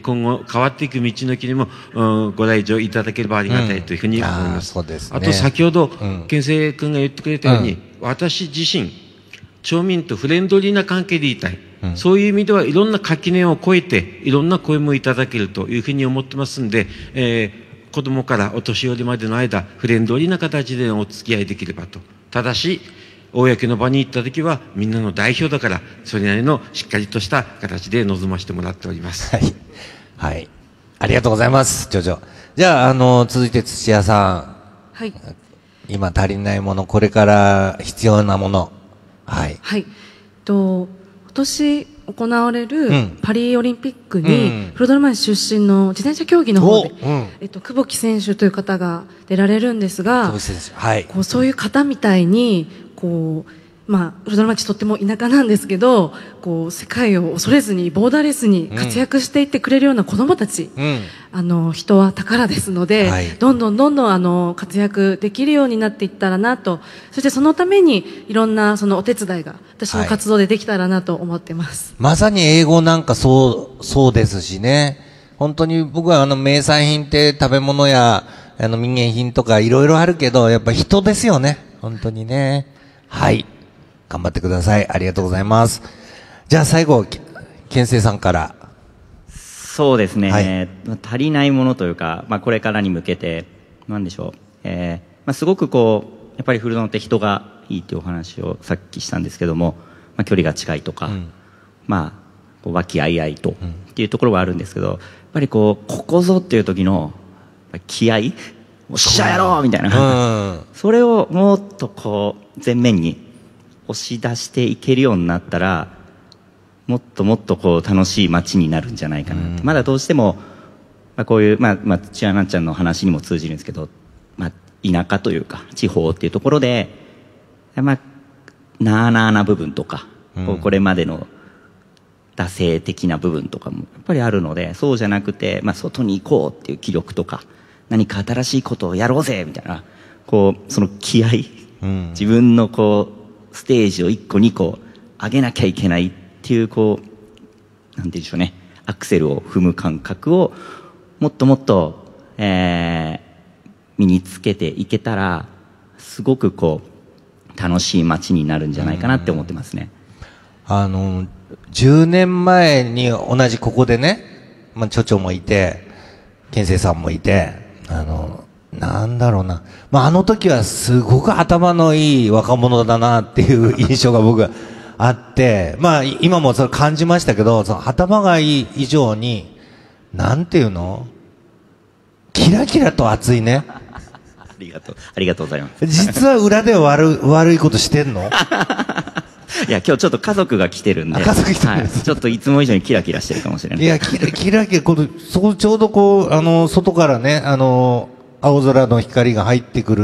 今後変わっていく道の駅にも、うん、ご来場いただければありがたいというふうに思います。 うん、あ, そうですね、 あと先ほど、健生君が言ってくれたように、うん、私自身、町民とフレンドリーな関係でいたい。うん、そういう意味ではいろんな垣根を越えて、いろんな声もいただけるというふうに思ってますんで、えー、子供からお年寄りまでの間、フレンドリーな形でお付き合いできればと。ただし、公の場に行った時はみんなの代表だから、それなりのしっかりとした形で臨ませてもらっております。 はい。はい。ありがとうございます、町長。じゃあ、あの、続いて土屋さん。 はい。 今足りないもの、これから必要なもの。はい。 はい。と、今年行われるパリオリンピックに、古殿町出身の自転車競技の方で、うん、えっと、久保木選手という方が出られるんですが、 久保選手。はい。 こう、そういう方みたいに、こう、まあ、古殿町とっても田舎なんですけど、こう、世界を恐れずに、ボーダーレスに活躍していってくれるような子供たち、うん、あの、人は宝ですので、はい、どんどんどんどん、あの、活躍できるようになっていったらなと、そしてそのために、いろんな、そのお手伝いが、私の活動でできたらなと思ってます。 はい、まさに英語なんかそう、そうですしね。本当に僕はあの、名産品って食べ物や、あの、民芸品とかいろいろあるけど、やっぱ人ですよね。本当にね。はい。頑張ってください。ありがとうございます。じゃあ最後、健生さんから。 そうですね。はい、足りないものというか、まあこれからに向けて、なんでしょう。えー、まあすごくこう、やっぱり古殿って人がいいっていうお話をさっきしたんですけども、まあ距離が近いとか、うん、まあ、こう和気あいあいと、うん、っていうところはあるんですけど、やっぱりこう、ここぞっていう時の気合いおっしゃやろうみたいな、うん、それをもっとこう前面に押し出していけるようになったらもっともっとこう楽しい街になるんじゃないかなって、うん、まだどうしても、まあ、こういうまあ、まあ、土屋なっちゃんの話にも通じるんですけど、まあ、田舎というか地方っていうところで、まあ、なあなあな部分とか、うん、こうこれまでの惰性的な部分とかもやっぱりあるので、そうじゃなくて、まあ、外に行こうっていう気力とか何か新しいことをやろうぜみたいな、こう、その気合、うん、自分のこう、ステージを一個二個上げなきゃいけないっていう、こう、なんて言うんでしょうね、アクセルを踏む感覚を、もっともっと、えー、身につけていけたら、すごくこう、楽しい街になるんじゃないかなって思ってますね。 あの、じゅうねんまえに同じここでね、まあ、町長もいて、健生さんもいて、あの、なんだろうな。まあ、あの時はすごく頭のいい若者だなっていう印象が僕はあって、まあ、今もそれ感じましたけど、その頭がいい以上に、なんていうの？キラキラと熱いね。 ありがとう、ありがとうございます。 実は裏で悪、悪いことしてんの？ いや、今日ちょっと家族が来てるんで。 家族来てるんです、 はい。ちょっといつも以上にキラキラしてるかもしれない。 いや、キラキラキラ、この、そこちょうどこう、あの、外からね、あの、青空の光が入ってくる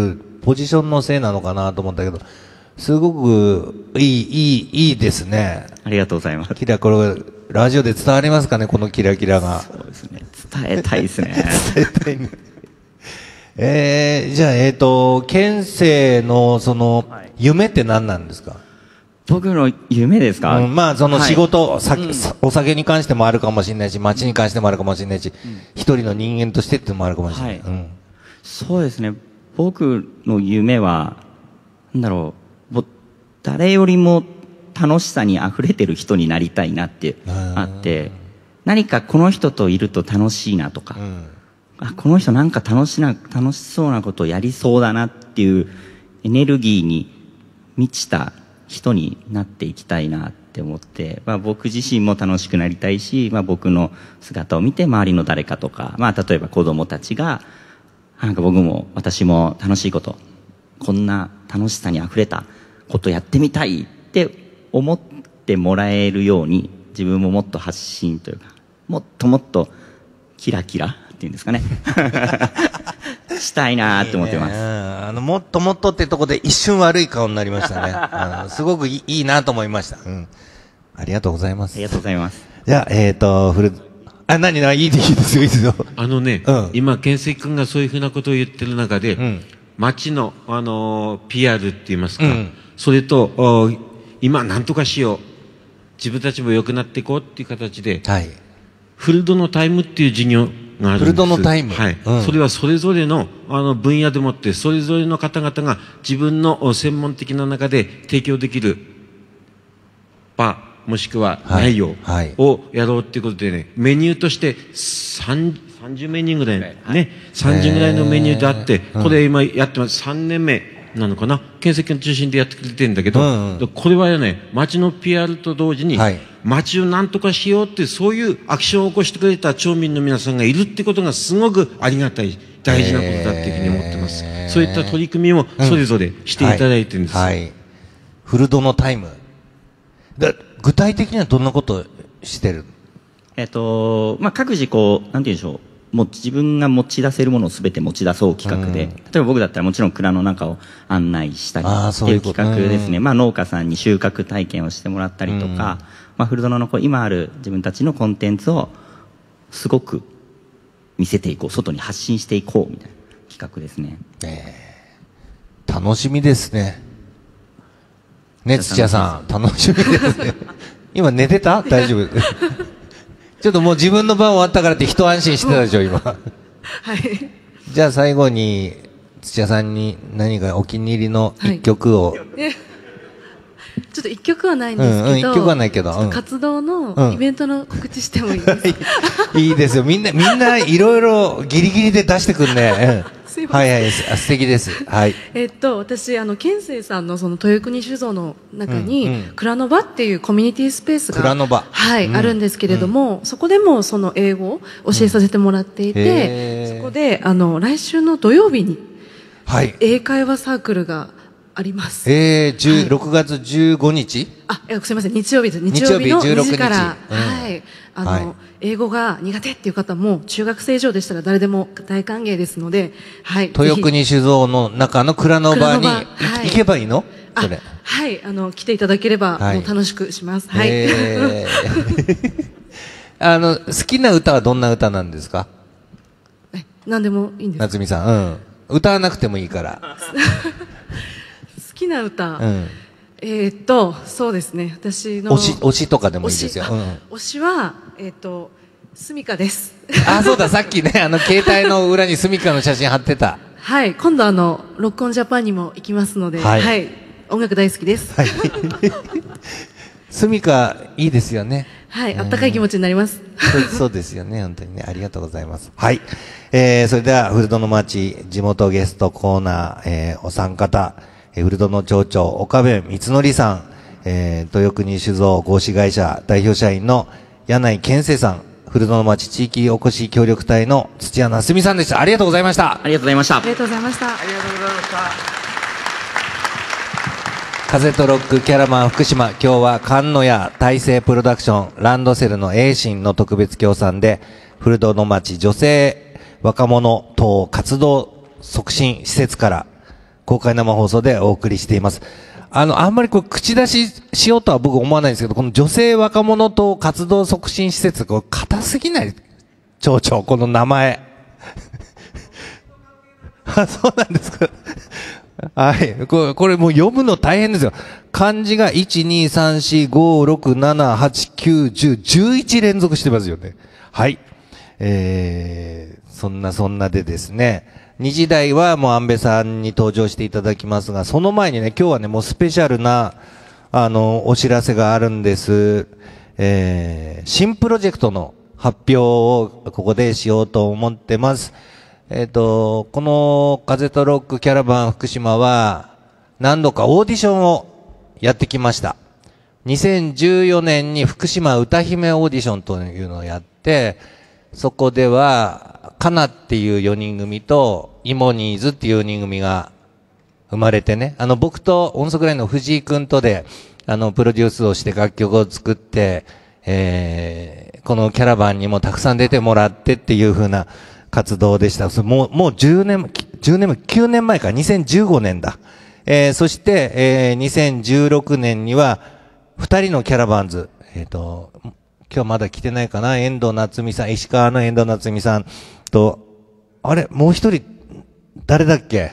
ポジションのせいなのかなと思ったけど、すごくいい、いい、いいですね。 ありがとうございます。 キラ、これ、ラジオで伝わりますかね、このキラキラが。 そうですね。伝えたいですね。 伝えたいね。えー、じゃあ、えっ、ー、と、県政の、その、はい、夢って何なんですか？ 僕の夢ですか？ うん、まあ、その仕事、 はい、 さ、 うん、 お酒に関してもあるかもしれないし、街に関してもあるかもしれないし、うん、一人の人間としてってのもあるかもしれない。はい、うん、 そうですね。僕の夢は、なんだろう、誰よりも楽しさに溢れてる人になりたいなってあって、何かこの人といると楽しいなとか、うん、あ、この人なんか楽しな、楽しそうなことをやりそうだなっていうエネルギーに満ちた人になっていきたいなって思って、まあ、僕自身も楽しくなりたいし、まあ、僕の姿を見て周りの誰かとか、まあ、例えば子供たちがなんか僕も私も楽しいこと、こんな楽しさにあふれたことやってみたいって思ってもらえるように、自分ももっと発信というか、もっともっとキラキラっていうんですかねしたいなって思ってます。いいね、 あのもっともっとってとこで一瞬悪い顔になりましたね。あのすごくい い, いいなと思いました、うん。ありがとうございます。 ありがとうございます。 じゃあ、えっ、ー、と、フル、あ、何な、いいでいいですよ、いいですよ。 あのね、うん、今、健介君がそういうふうなことを言ってる中で、うん、街の、あのー、ピーアール って言いますか、うん、それと、今、なんとかしよう。自分たちも良くなっていこうっていう形で、はい、フルドのタイムっていう事業があるんです。フルドのタイム、はい、うん、それはそれぞれのあの分野でもって、それぞれの方々が自分の専門的な中で提供できる場、もしくは内容をやろうっていうことでね、メニューとしてさんじゅうメニューぐらいね、はい、さんじゅうぐらいのメニューであって、これ今やってます。さんねんめなのかな、建設の中心でやってくれてるんだけど、うんうん、これはね、街の ピーアール と同時に、はい、街をなんとかしようって、そういうアクションを起こしてくれた町民の皆さんがいるってことがすごくありがたい、大事なことだっていうふうに思ってます。そういった取り組みもそれぞれしていただいてるんです。うん、はい。はい、 フルドのタイム。だ具体的にはどんなことをしてる？ えっと、まあ、各自こう、なんて言うんでしょう。もう自分が持ち出せるものを全て持ち出そう企画で、うん、例えば僕だったらもちろん蔵の中を案内したりっていう企画ですね。まあ農家さんに収穫体験をしてもらったりとか、うん、まあフルドのこう今ある自分たちのコンテンツをすごく見せていこう、外に発信していこうみたいな企画ですね。 えー、楽しみですね。ね、土屋さん、楽しみですね。今寝てた？大丈夫？ちょっともう自分の番終わったからって一安心してたでしょ、今。はい。じゃあ最後に、土屋さんに何かお気に入りの一曲を。はい、 ちょっと一曲はないんですけど。うん、うん、一曲はないけど。うん、 活動のイベントの告知してもいいですか？ うん、いいですよ。みんな、みんないろいろギリギリで出してくるね。うん、はいはい、素敵です。はい。 えっと、私、あの、県政さんのその豊国酒造の中に、うんうん、蔵の場っていうコミュニティスペースが、 蔵の場。 はい、うん、あるんですけれども、うん、そこでもその英語を教えさせてもらっていて、うん、そこで、あの、来週の土曜日に、はい。英会話サークルがあります。 えー、はい、ろくがつじゅうごにち？ あ、すみません、日曜日です。日曜日のにじから、うん、はい。あの、はい、英語が苦手っていう方も、中学生以上でしたら誰でも大歓迎ですので、はい。 豊国酒造の中の蔵の場に行けばいいの？それ。 はい、あの、来ていただければ、もう楽しくします。はい。えー、あの、好きな歌はどんな歌なんですか？ え、何でもいいんですか？ 夏美さん、うん。歌わなくてもいいから。 好きな歌、うん、えー、っとそうですね、私の推し推しとかでもいいですよ。 推し、うん、推しはえー、っとスミカです。 あ、そうだ、さっきね、あの携帯の裏にスミカの写真貼ってた。 はい、今度あのロックオンジャパンにも行きますので、はい、はい、音楽大好きです。はい。 スミカいいですよね。 はい、あったかい気持ちになります。 そう、そうですよね、本当にね、ありがとうございます。はい、えー、それではフルドの町地元ゲストコーナー、えー、お三方。フルドの町長、岡部光則さん、えー、豊国酒造合資会社代表社員の柳井健生さん、フルドの町地域おこし協力隊の土屋なすみさんでした。ありがとうございました。 ありがとうございました。 ありがとうございました。 ありがとうございました。 風とロックキャラバン福島、今日は菅野屋大成プロダクションランドセルの栄新の特別協賛で、フルドの町女性若者等活動促進施設から公開生放送でお送りしています。あの、あんまりこう、口出ししようとは僕思わないんですけど、この女性若者と活動促進施設、これ、硬すぎない町長、この名前。あ、そうなんですか。はい。これ、これもう読むの大変ですよ。漢字がいち、に、さん、よん、ご、ろく、なな、はち、きゅう、じゅう、じゅういち連続してますよね。はい。えー、そんなそんなでですね、にじ台はもう安倍さんに登場していただきますが、その前にね、今日はね、もうスペシャルな、あの、お知らせがあるんです。えー、新プロジェクトの発表をここでしようと思ってます。えっと、この風とロックキャラバン福島は何度かオーディションをやってきました。にせんじゅうよねんに福島歌姫オーディションというのをやって、そこではカナっていうよにん組とイモニーズっていうよにん組が生まれてね、あの僕と音速ラインの藤井くんとであのプロデュースをして楽曲を作って、えー、このキャラバンにもたくさん出てもらってっていう風な活動でした。もう、もうじゅうねん、じゅうねんまえ、きゅうねんまえか、にせんじゅうごねんだ。えー、そして、えー、にせんじゅうろくねんには、二人のキャラバンズ、えっと、今日まだ来てないかな、遠藤夏美さん、石川の遠藤夏美さんと、あれ、もう一人、誰だっけ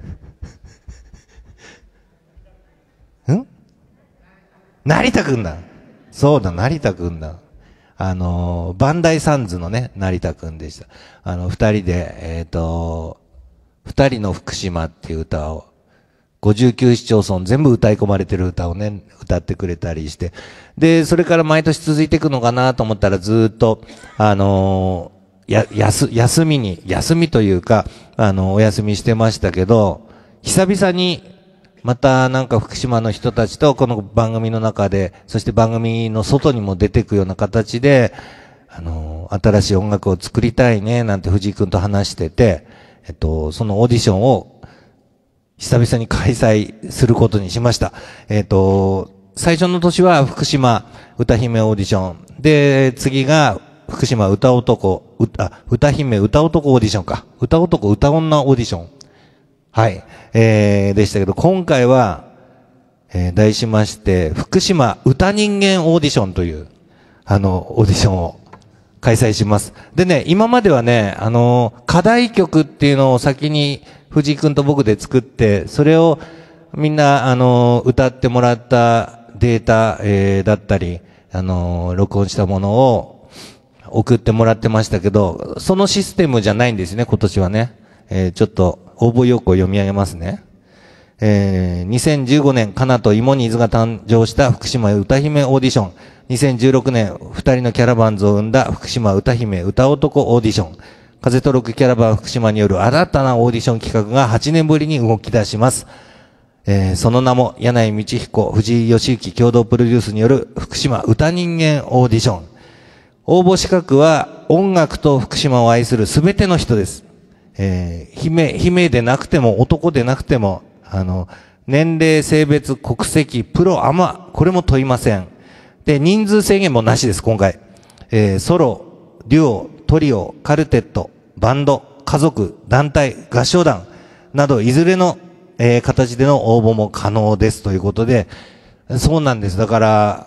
ん成田くんだ。そうだ、成田くんだ。あの、バンダイサンズのね、成田くんでした。あの、二人で、えっと、二人の福島っていう歌を、ごじゅうきゅう市町村全部歌い込まれてる歌をね、歌ってくれたりして。で、それから毎年続いていくのかなと思ったらずっと、あのー、や、休、休みに、休みというか、あの、お休みしてましたけど、久々に、またなんか福島の人たちとこの番組の中で、そして番組の外にも出ていくような形で、あの、新しい音楽を作りたいね、なんて藤井くんと話してて、えっと、そのオーディションを久々に開催することにしました。えっと、最初の年は福島歌姫オーディション。で、次が福島歌男、歌、歌姫歌男オーディションか。歌男歌女オーディション。はい。えー、でしたけど、今回は、えー、題しまして、福島歌人間オーディションという、あの、オーディションを開催します。でね、今まではね、あの、課題曲っていうのを先に藤井くんと僕で作って、それをみんな、あの、歌ってもらったデータ、えー、だったり、あの、録音したものを送ってもらってましたけど、そのシステムじゃないんですね、今年はね。えー、ちょっと、応募要項を読み上げますね。えー、にせんじゅうごねん、カナとイモニーズが誕生した福島歌姫オーディション。にせんじゅうろくねん、二人のキャラバンズを生んだ福島歌姫歌男オーディション。風とロックキャラバン福島による新たなオーディション企画がはちねんぶりに動き出します。えー、その名も、柳井道彦、藤井義行共同プロデュースによる福島歌人間オーディション。応募資格は、音楽と福島を愛するすべての人です。えー、姫、姫でなくても、男でなくても、あの、年齢、性別、国籍、プロ、アマ、これも問いません。で、人数制限もなしです、今回。えー、ソロ、デュオ、トリオ、カルテット、バンド、家族、団体、合唱団、など、いずれの、えー、形での応募も可能ですということで、そうなんです。だから、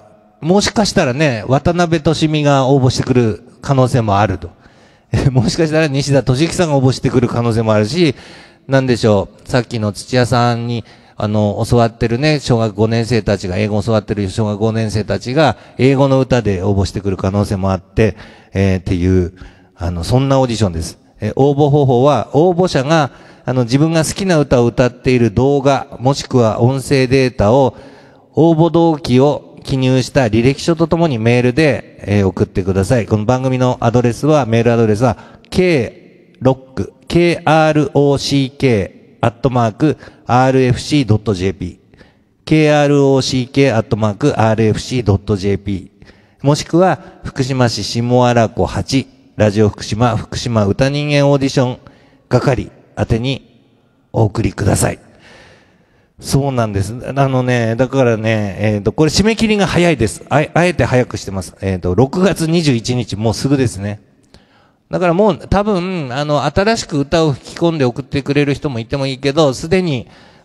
もしかしたらね、渡辺俊美が応募してくる可能性もあると。もしかしたら西田敏行さんが応募してくる可能性もあるし、なんでしょう、さっきの土屋さんに、あの、教わってるね、小学ごねん生たちが、英語を教わってる小学ごねん生たちが、英語の歌で応募してくる可能性もあって、えー、っていう、あの、そんなオーディションです。えー、応募方法は、応募者が、あの、自分が好きな歌を歌っている動画、もしくは音声データを、応募動機を記入した履歴書とともにメールで、えー、送ってください。この番組のアドレスは、メールアドレスは、K ロック、K R O C K アットマーク アールエフシードットジェーピー ケーアールオーシーケー アットマーク アールエフシードットジェーピー もしくは福島市下荒湖はちラジオ福島福島歌人間オーディション係宛てにお送りください。そうなんです。あのね、だからね、えっと、これ締め切りが早いです。あえ、あえて早くしてます。えっと、ろくがつにじゅういちにち、もうすぐですね。だからもう多分、あの、新しく歌を吹き込んで送ってくれる人もいてもいいけど、すでに、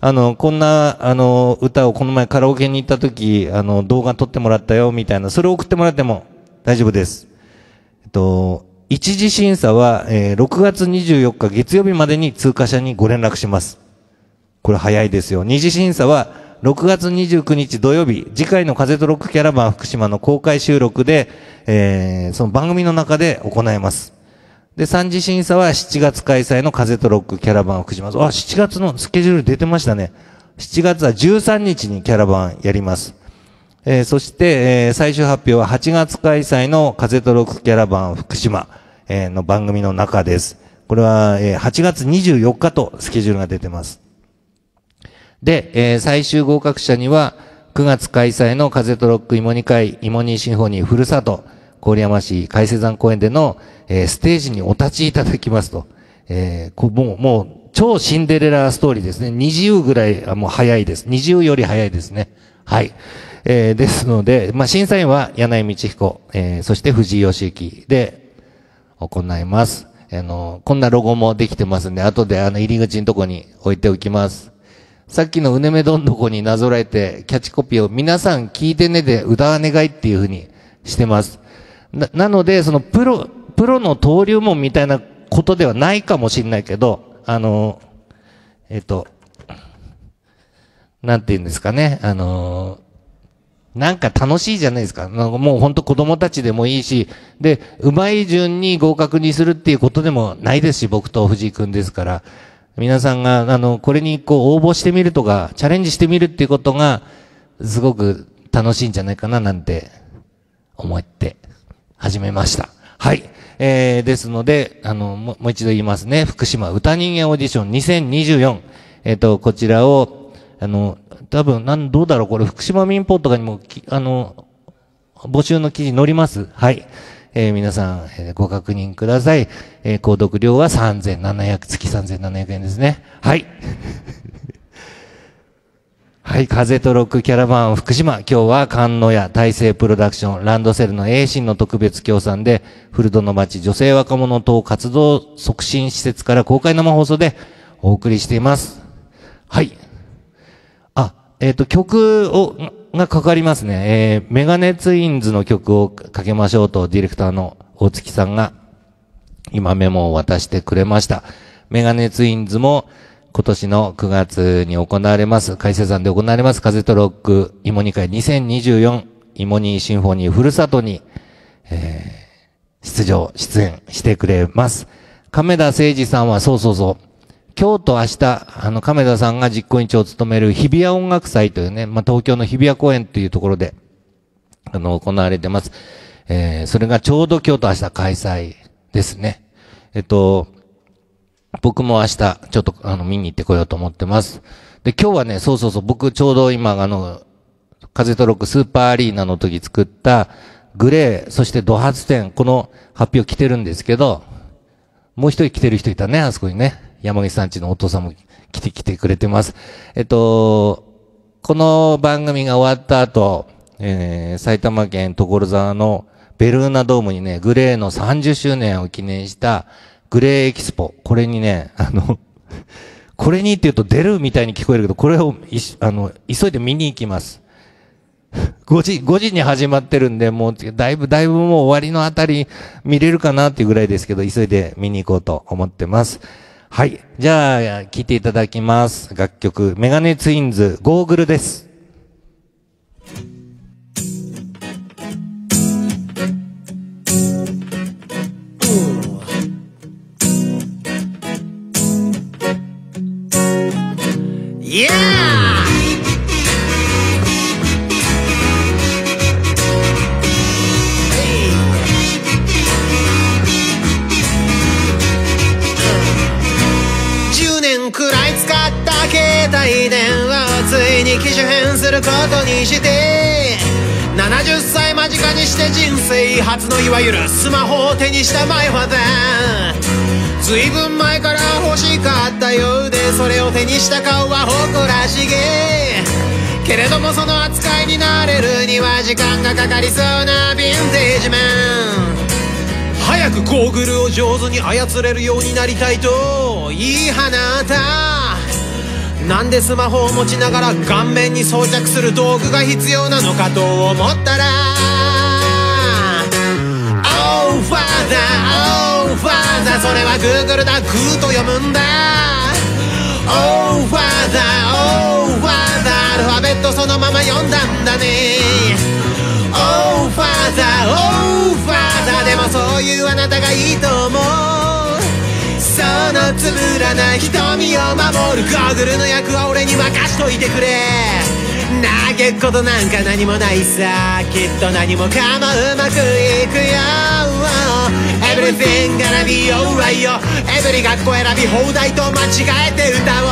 あの、こんな、あの、歌をこの前カラオケに行った時、あの、動画撮ってもらったよ、みたいな、それを送ってもらっても大丈夫です。えっと、一次審査は、えー、ろくがつにじゅうよっか月曜日までに通過者にご連絡します。これ早いですよ。二次審査は、ろくがつにじゅうくにち土曜日、次回の風とロックキャラバン福島の公開収録で、えー、その番組の中で行います。で、三次審査はしちがつ開催の風とロックキャラバン福島。あ、しちがつのスケジュール出てましたね。しちがつはじゅうさんにちにキャラバンやります。えー、そして、えー、最終発表ははちがつ開催の風とロックキャラバン福島、えー、の番組の中です。これは、えー、はちがつにじゅうよっかとスケジュールが出てます。で、えー、最終合格者にはくがつ開催の風とロック芋煮会、芋煮シンフォニーふるさと、郡山市海瀬山公園での、えー、ステージにお立ちいただきますと。えー、こもう、もう、超シンデレラストーリーですね。にじゅうぐらい、あもう早いです。にじゅうより早いですね。はい。えー、ですので、まあ、審査員は柳井道彦、えー、そして藤井義行で行います。あの、こんなロゴもできてますんで、後であの入り口のとこに置いておきます。さっきのうねめどんどこになぞらえて、キャッチコピーを皆さん聞いてねで歌わ願いっていう風にしてます。な、なので、そのプロ、プロの登竜門みたいなことではないかもしれないけど、あの、えっと、なんて言うんですかね、あの、なんか楽しいじゃないですか。なんかもう本当子供たちでもいいし、で、うまい順に合格にするっていうことでもないですし、僕と藤井くんですから、皆さんが、あの、これにこう応募してみるとか、チャレンジしてみるっていうことが、すごく楽しいんじゃないかななんて思って始めました。はい。えー、ですので、あの、も、もう一度言いますね。福島歌人間オーディションにせんにじゅうよん。えっと、こちらを、あの、多分、なん、どうだろうこれ、福島民放とかにも、あの、募集の記事載ります。はい。えー、皆さん、えー、ご確認ください。えー、購読料はさんぜんななひゃく、月さんぜんななひゃくえんですね。はい。はい、風とロックキャラバン福島。今日は菅野屋大成プロダクションランドセルの栄心の特別協賛で、古戸の町女性若者等活動促進施設から公開生放送でお送りしています。はい。あ、えっと、曲を、がかかりますね。えー、メガネツインズの曲をかけましょうと、ディレクターの大月さんが、今メモを渡してくれました。メガネツインズも、今年のくがつに行われます、海瀬山で行われます、風とロック芋煮会にせんにじゅうよん芋煮シンフォニーふるさとに、えー、出場、出演してくれます。亀田誠二さんは、そうそうそう、今日と明日、あの、亀田さんが実行委員長を務める日比谷音楽祭というね、まあ、東京の日比谷公園というところで、あの、行われてます。えー、それがちょうど今日と明日開催ですね。えっと、僕も明日、ちょっと、あの、見に行ってこようと思ってます。で、今日はね、そうそうそう、僕ちょうど今、あの、風とロックスーパーアリーナの時作った、グレー、そしてド発展、この発表来てるんですけど、もう一人来てる人いたね、あそこにね。山口さんちのお父さんも来て、来てくれてます。えっと、この番組が終わった後、えー、埼玉県所沢のベルーナドームにね、グレーのさんじゅっしゅうねんを記念した、グレーエキスポ。これにね、あの、これにって言うと出るみたいに聞こえるけど、これをいし、あの、急いで見に行きます。ごじ、ごじに始まってるんで、もう、だいぶ、だいぶもう終わりのあたり見れるかなっていうぐらいですけど、急いで見に行こうと思ってます。はい。じゃあ、聴いていただきます。楽曲、メガネツインズ、ゴーグルです。 Yeah! じゅうねんくらい使った携帯電話をついに機種変することにして、ななじゅっさい間近にして人生初のいわゆるスマホを手にしたマイファザー。ずいぶん前から欲しかったようで、それを手にした顔は誇らしげ。けれどもその扱いになれるには時間がかかりそうなヴィンテージマン。早くゴーグルを上手に操れるようになりたいと言い放った。 なんでスマホを持ちながら顔面に装着する道具が必要なのかと思ったら Oh Father, Oh Father それは Google だグーと読むんだ Oh Father, Oh Father アルファベットそのまま読んだんだね Oh Father, Oh Father でもそういうあなたがいいと思うそのつぶらな瞳を守るゴーグルの役は俺に任しといてくれ投げっことなんか何もないさきっと何もかもうまくいくよ Everything gonna be alright よ Every 学校選び放題と間違えて歌おう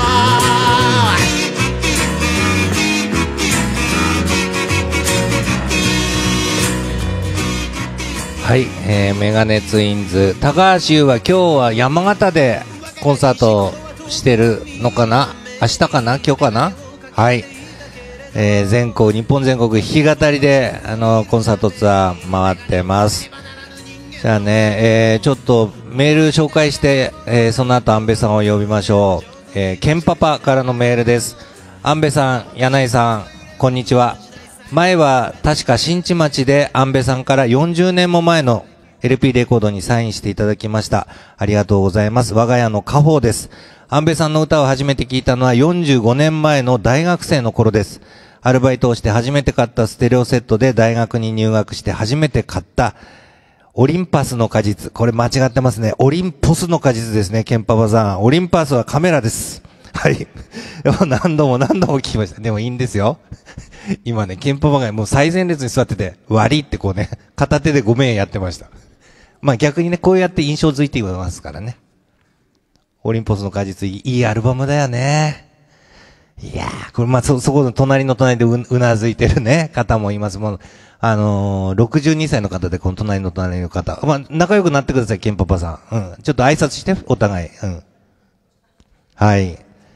はい、えー、メガネツインズ高橋優は今日は山形でコンサートしてるのかな明日かな今日かなはい、えー、全国日本全国弾き語りであのコンサートツアー回ってますじゃあね、えー、ちょっとメール紹介して、えー、その後安倍さんを呼びましょう、えー、ケンパパからのメールです安倍さん柳井さんこんにちは前は確か新地町で安倍さんからよんじゅうねんも前の エルピー レコードにサインしていただきましたありがとうございます我が家の家宝です安倍さんの歌を初めて聞いたのはよんじゅうごねんまえの大学生の頃ですアルバイトをして初めて買ったステレオセットで大学に入学して初めて買ったオリンパスの果実これ間違ってますねオリンポスの果実ですねケンパパさんオリンパスはカメラですはいでも何度も何度も聞きましたでもいいんですよ今ね、ケンパパがもう最前列に座ってて、割りってこうね、片手でごめんやってました。まあ逆にね、こうやって印象づいていますからね。オリンポスの果実、いいアルバムだよね。いやー、これまあそ、そこの隣の隣で う, うなずいてるね、方もいますもん。あのー、ろくじゅうにさいの方で、この隣の隣の方。まあ仲良くなってください、ケンパパさん。うん。ちょっと挨拶して、お互い。うん。はい。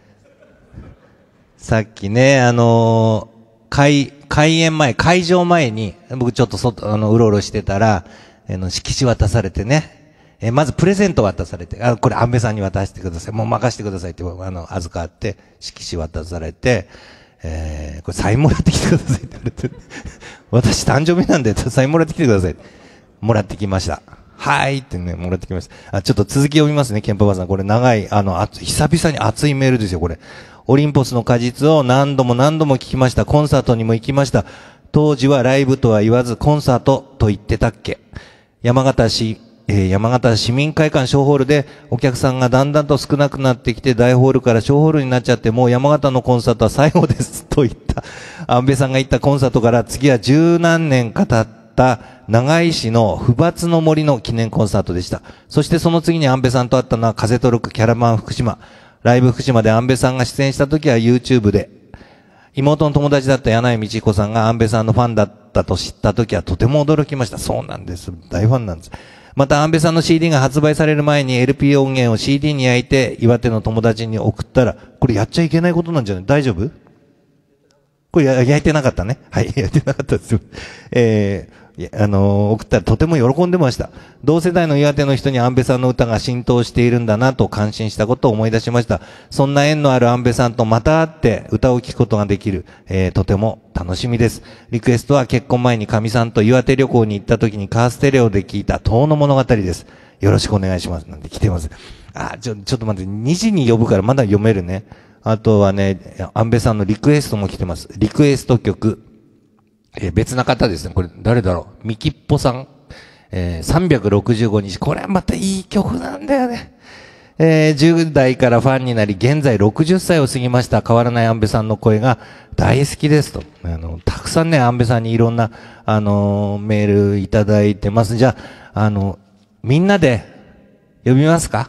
さっきね、あのー、開、開演前、会場前に、僕ちょっと外、あの、うろうろしてたら、あの、色紙渡されてね、え、まずプレゼント渡されて、あ、これ安倍さんに渡してください。もう任してくださいって、あの、預かって、色紙渡されて、えー、これサインもらってきてくださいって言われて、私誕生日なんでサインもらってきてください。もらってきました。はいってね、もらってきました。あ、ちょっと続き読みますね、ケンパパさん。これ長い、あの、あ久々に熱いメールですよ、これ。オリンポスの果実を何度も何度も聞きました。コンサートにも行きました。当時はライブとは言わずコンサートと言ってたっけ。山形市、えー、山形市民会館小ホールでお客さんがだんだんと少なくなってきて大ホールから小ホールになっちゃってもう山形のコンサートは最後ですと言った。安倍さんが言ったコンサートから次は十何年か経った長井市の不罰の森の記念コンサートでした。そしてその次に安倍さんと会ったのは風とロックキャラバン福島。ライブ福島で安倍さんが出演した時は YouTube で、妹の友達だった柳井道彦さんが安倍さんのファンだったと知った時はとても驚きました。そうなんです。大ファンなんです。また安倍さんの シーディー が発売される前に エルピー 音源を シーディー に焼いて岩手の友達に送ったら、これやっちゃいけないことなんじゃない？大丈夫？これや焼いてなかったね。はい、焼いてなかったですよ。えーあのー、送ったらとても喜んでました。同世代の岩手の人に安倍さんの歌が浸透しているんだなと感心したことを思い出しました。そんな縁のある安倍さんとまた会って歌を聴くことができる、えー、とても楽しみです。リクエストは結婚前に神さんと岩手旅行に行った時にカーステレオで聞いた遠の物語です。よろしくお願いします。なんて来てます。あ、ちょ、ちょっと待って、にじに呼ぶからまだ読めるね。あとはね、安倍さんのリクエストも来てます。リクエスト曲。えー、別な方ですね。これ誰だろう。ミキッポさん。えー、さんびゃくろくじゅうごにち。これはまたいい曲なんだよね。えー、じゅう代からファンになり、現在ろくじゅっさいを過ぎました。変わらない安倍さんの声が大好きですと。あの、たくさんね、安倍さんにいろんな、あのー、メールいただいてます。じゃあ、あの、みんなで呼びますか？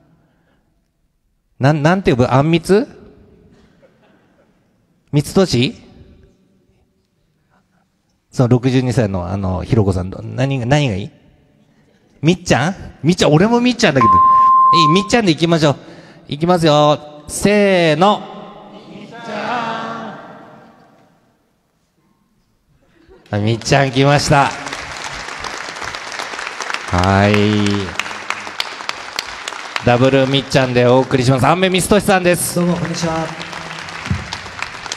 なん、なんて呼ぶ？あんみつ？みつとし？そのろくじゅうにさいのあの、ひろこさん、何が、何がいい？みっちゃん？みっちゃん、俺もみっちゃんだけど。いい、みっちゃんで行きましょう。行きますよ。せーの。みっちゃん。みっちゃん来ました。はい。ダブルみっちゃんでお送りします。安部みつとしさんです。 どうも、こんにちは。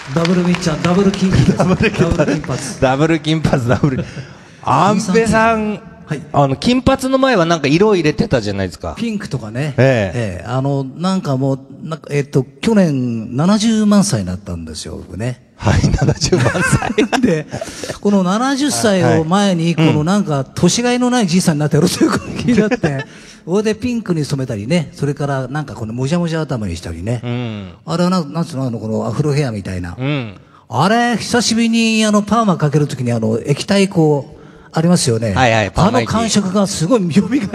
ダブルみっちゃん、ダブル金髪。 ダブル金髪。ダブル金髪、ダブル。安倍さん、はい、あの、金髪の前はなんか色を入れてたじゃないですか。 ピンクとかね。 ええ。 ええ、あの、なんかもう、なんか、えっと、去年ななじゅうまんさいになったんですよ、僕ね。 はい、ななじゅうまんさい。 で、このななじゅっさいを前に、このなんか、年がいのないじいさんになってやろうという気になって、それでピンクに染めたりね、それからなんかこのもじゃもじゃ頭にしたりね。うん、あれはな、なんつうの、あの、このアフロヘアみたいな。うん、あれ、久しぶりにあの、パーマかけるときにあの、液体こう、ありますよね。はいはい、あの感触がすごい蘇って、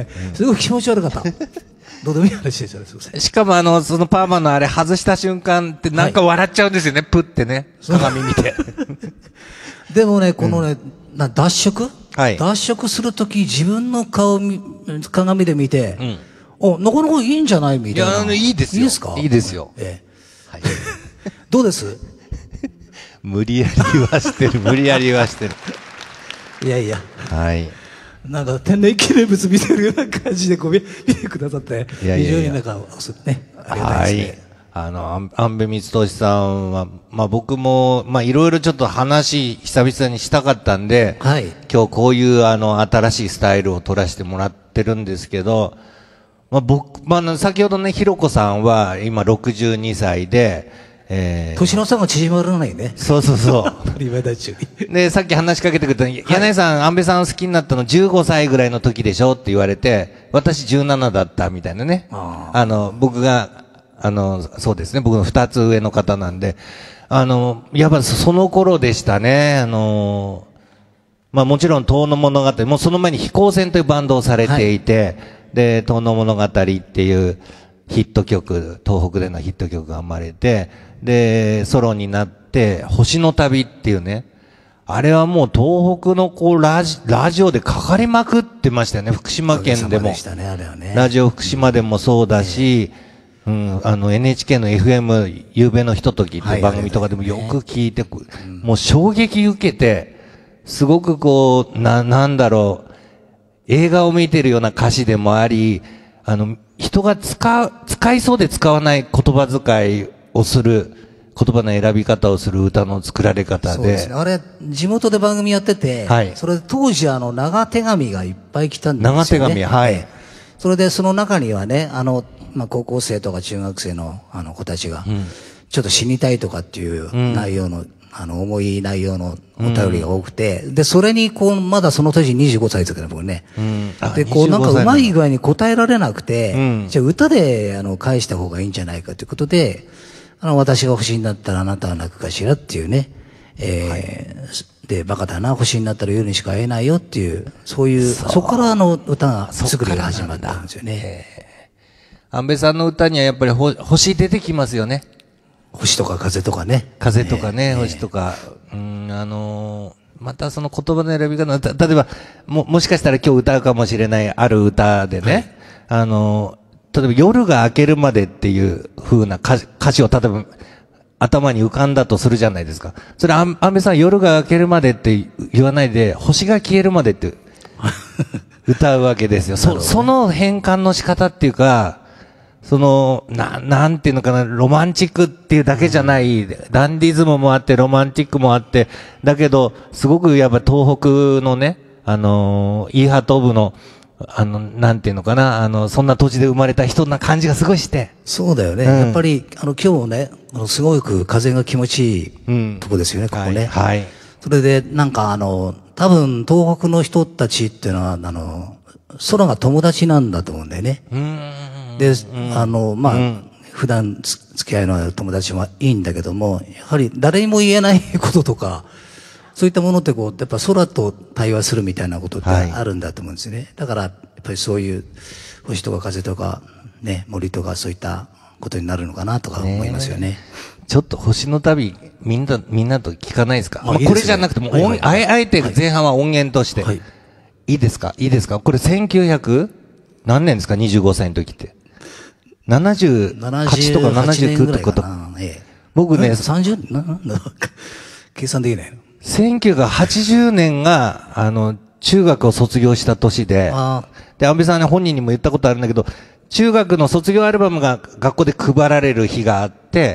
すごい気持ち悪かった。どうでもいい話ですよね、すいません。 しかもあの、そのパーマのあれ外した瞬間ってなんか笑っちゃうんですよね、はい、プってね。鏡見て。 でもね、このね、うん、な脱色、はい、脱色するとき自分の顔鏡で見て、うん、お、なかなかいいんじゃないみたいな。 いや、いいですよ。 いいですか？ いいですよ。 ええ。はい、どうです無理やり言わしてる、無理やり言わしてる。 いやいや。 はい。 なんか天然記念物見てるような感じでこう見てくださって、いやいやいや非常になんか、ね、ありがたいですね。 はい。あの、安倍光俊さんは、まあ僕も、まあいろいろちょっと話、久々にしたかったんで、はい。今日こういうあの、新しいスタイルを取らせてもらってるんですけど、まあ僕、まあ先ほどね、ひろこさんは今ろくじゅうにさいで、 えー、年の差が縮まらないね。 そうそうそう。 当たり前だっちゅう。で、さっき話しかけてくれた、はい、柳井さん、安倍さん好きになったのじゅうごさいぐらいの時でしょって言われて、私じゅうななだったみたいなね。あ, あの、僕が、あの、そうですね、僕のふたつ上の方なんで、あの、やっぱその頃でしたね、あの、まあもちろん、遠野物語、もうその前に飛行船というバンドをされていて、はい、で、遠野物語っていうヒット曲、東北でのヒット曲が生まれて、で、ソロになって、星の旅っていうね、あれはもう東北のこうラジ、ラジオでかかりまくってましたよね、福島県でも。 でしたね、あれはね。 ラジオ福島でもそうだし、うん、うん、あの エヌエイチケー の エフエム 夕べのひとときっていう番組とかでもよく聞いて、はいはいはい、もう衝撃受けて、すごくこう、な、なんだろう、映画を見てるような歌詞でもあり、あの、人が使う、使いそうで使わない言葉遣いをする、言葉の選び方をする歌の作られ方で。そうですね。あれ、地元で番組やってて、はい。それで当時あの、長手紙がいっぱい来たんですよね。 長手紙、はい。 それでその中にはね、あの、まあ、高校生とか中学生のあの子たちが、うん、ちょっと死にたいとかっていう内容の、うん、あの、重い内容のお便りが多くて、うん、で、それにこう、まだその年にじゅうごさいですから僕ね。うん、で、こうなんかうまい具合に答えられなくて、うん、じゃあ歌であの、返した方がいいんじゃないかということで、あの、私が星になったらあなたは泣くかしらっていうね、えー、はい、で、バカだな、星になったら夜にしか会えないよっていう、そういう、そ, そこからあの歌が、作りが始まったんですよね。 安倍さんの歌にはやっぱり星出てきますよね。 星とか風とかね。 風とかね、えー、星とか。うん、あのー、またその言葉の選び方、例えば、も、もしかしたら今日歌うかもしれないある歌でね、はい、あのー、例えば夜が明けるまでっていう風な歌詞、歌詞を例えば頭に浮かんだとするじゃないですか。それ、安倍さん夜が明けるまでって言わないで、星が消えるまでって歌うわけですよ。そ、その変換の仕方っていうか、その、な、なんていうのかな、ロマンチックっていうだけじゃない、うん、ダンディズムもあって、ロマンチックもあって、だけど、すごくやっぱ東北のね、あのー、イーハト部の、あの、なんていうのかな、あの、そんな土地で生まれた人な感じがすごいして。 そうだよね。うん、やっぱり、あの、今日ね、あのすごく風が気持ちいいとこですよね、うん、ここね。はい。はい、それで、なんかあの、多分、東北の人たちっていうのは、あの、空が友達なんだと思うんだよね。うんで、あの、まあ、うん、普段付き合いのある友達はいいんだけども、やはり誰にも言えないこととか、そういったものってこう、やっぱ空と対話するみたいなことってあるんだと思うんですよね。はい、だから、やっぱりそういう星とか風とか、ね、森とかそういったことになるのかなとか思いますよね。ねちょっと星の旅、みんな、みんなと聞かないですか？まあ、これじゃなくても、はいはいはい、あえて前半は音源として。はい、いいですかいいですかこれせんきゅうひゃく何年ですか ?にじゅうごさいの時って。ななじゅうはちとかななじゅうきゅうとかと。ええ、僕ね、 さんじゅう、なんだ、計算できないの。 せんきゅうひゃくはちじゅうねんが、あの、中学を卒業した年で、で、安倍さんね、本人にも言ったことあるんだけど、中学の卒業アルバムが学校で配られる日があって、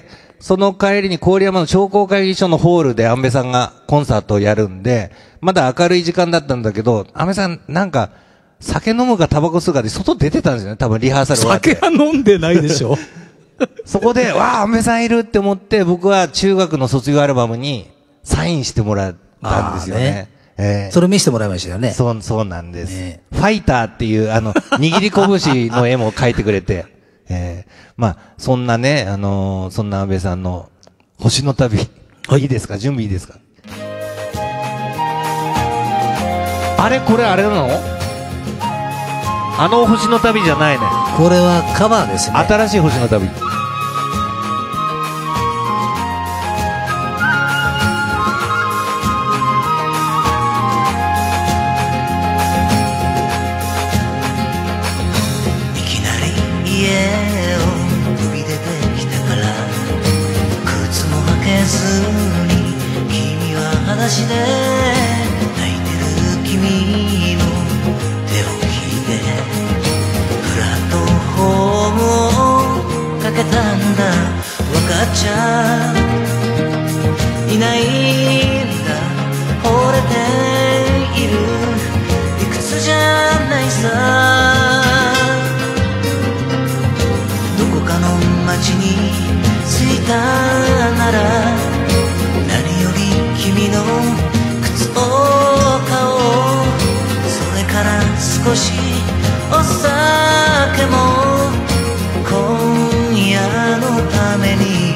その帰りに郡山の商工会議所のホールで安倍さんがコンサートをやるんで、まだ明るい時間だったんだけど、安倍さんなんか、酒飲むかタバコ吸うかで外出てたんですよね、多分リハーサル終わって。 酒は飲んでないでしょそこで、わあ、安倍さんいるって思って、僕は中学の卒業アルバムにサインしてもらったんですよね。ねえー、それ見せてもらいましたよね。 そう、そうなんです。ね、ファイターっていう、あの、握り拳の絵も描いてくれて、えー、まあ、そんなね、あのー、そんな安倍さんの星の旅、はい、いいですか？準備いいですか？あれこれあれなの？あの星の旅じゃないね。 これはカバーですね。 新しい星の旅。 裸足で泣いてる君の手を引いてプラットホームをかけたんだ。分かっちゃいないんだ。惚れている理屈じゃないさ。どこかの街に着いたなら君の靴を買おう。それから少しお酒も今夜のために。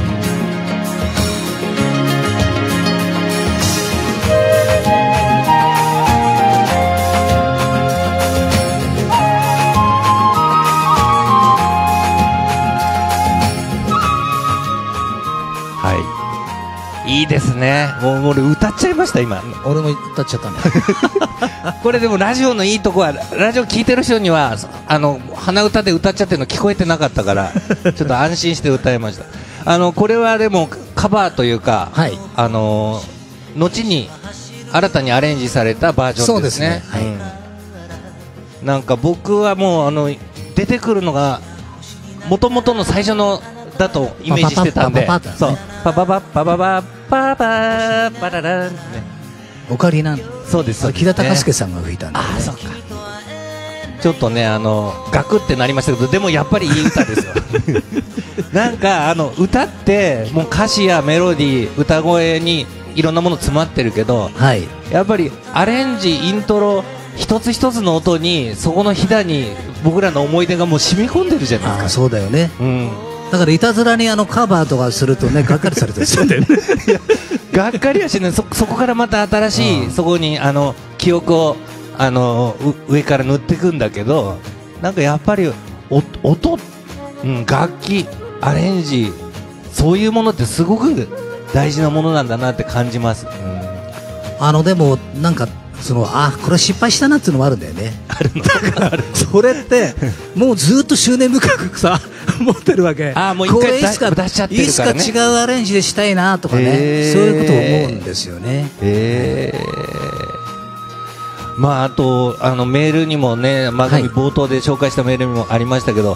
いいですね。もう俺歌っちゃいました今。 俺も歌っちゃったね。 これでもラジオのいいとこは、ラジオ聞いてる人にはあの鼻歌で歌っちゃってるの聞こえてなかったからちょっと安心して歌いました。あのこれはでもカバーというか、はい、あの後に新たにアレンジされたバージョンですね。そうですね、はい、うん、なんか僕はもうあの出てくるのが元々の最初のだとイメージしてたんで、そうパパパパパパパパパラランね。 オカリナン。 そうです。 木田孝介さんが吹いたんで、ね。 ああ、そうか。ちょっとね、あのガクってなりましたけど、でもやっぱりいい歌ですよ。なんかあの歌ってもう歌詞やメロディー、歌声にいろんなもの詰まってるけど、はい、やっぱりアレンジ、イントロ一つ一つの音にそこのひだに僕らの思い出がもう染み込んでるじゃないですか。 あ、そうだよね。うん。だからいたずらにあのカバーとかするとね、がっかりされてるんだよね。 がっかりはしない。そそこからまた新しいそこにあの記憶をあの上から塗っていくんだけど、なんかやっぱりお音、うん、楽器、アレンジ、そういうものってすごく大事なものなんだなって感じます。うん、 あのでもなんかそのあこれ失敗したなっていうのもあるんだよね。 あるのか。 それってもうずっと執念深くさ持ってるわけ。 あもう一回出しちゃってるからね。 いつか違うアレンジでしたいなとかね、えー、そういうことを思うんですよね。 えー、まああとあのメールにもね、番組冒頭で紹介したメールにもありましたけど、はい、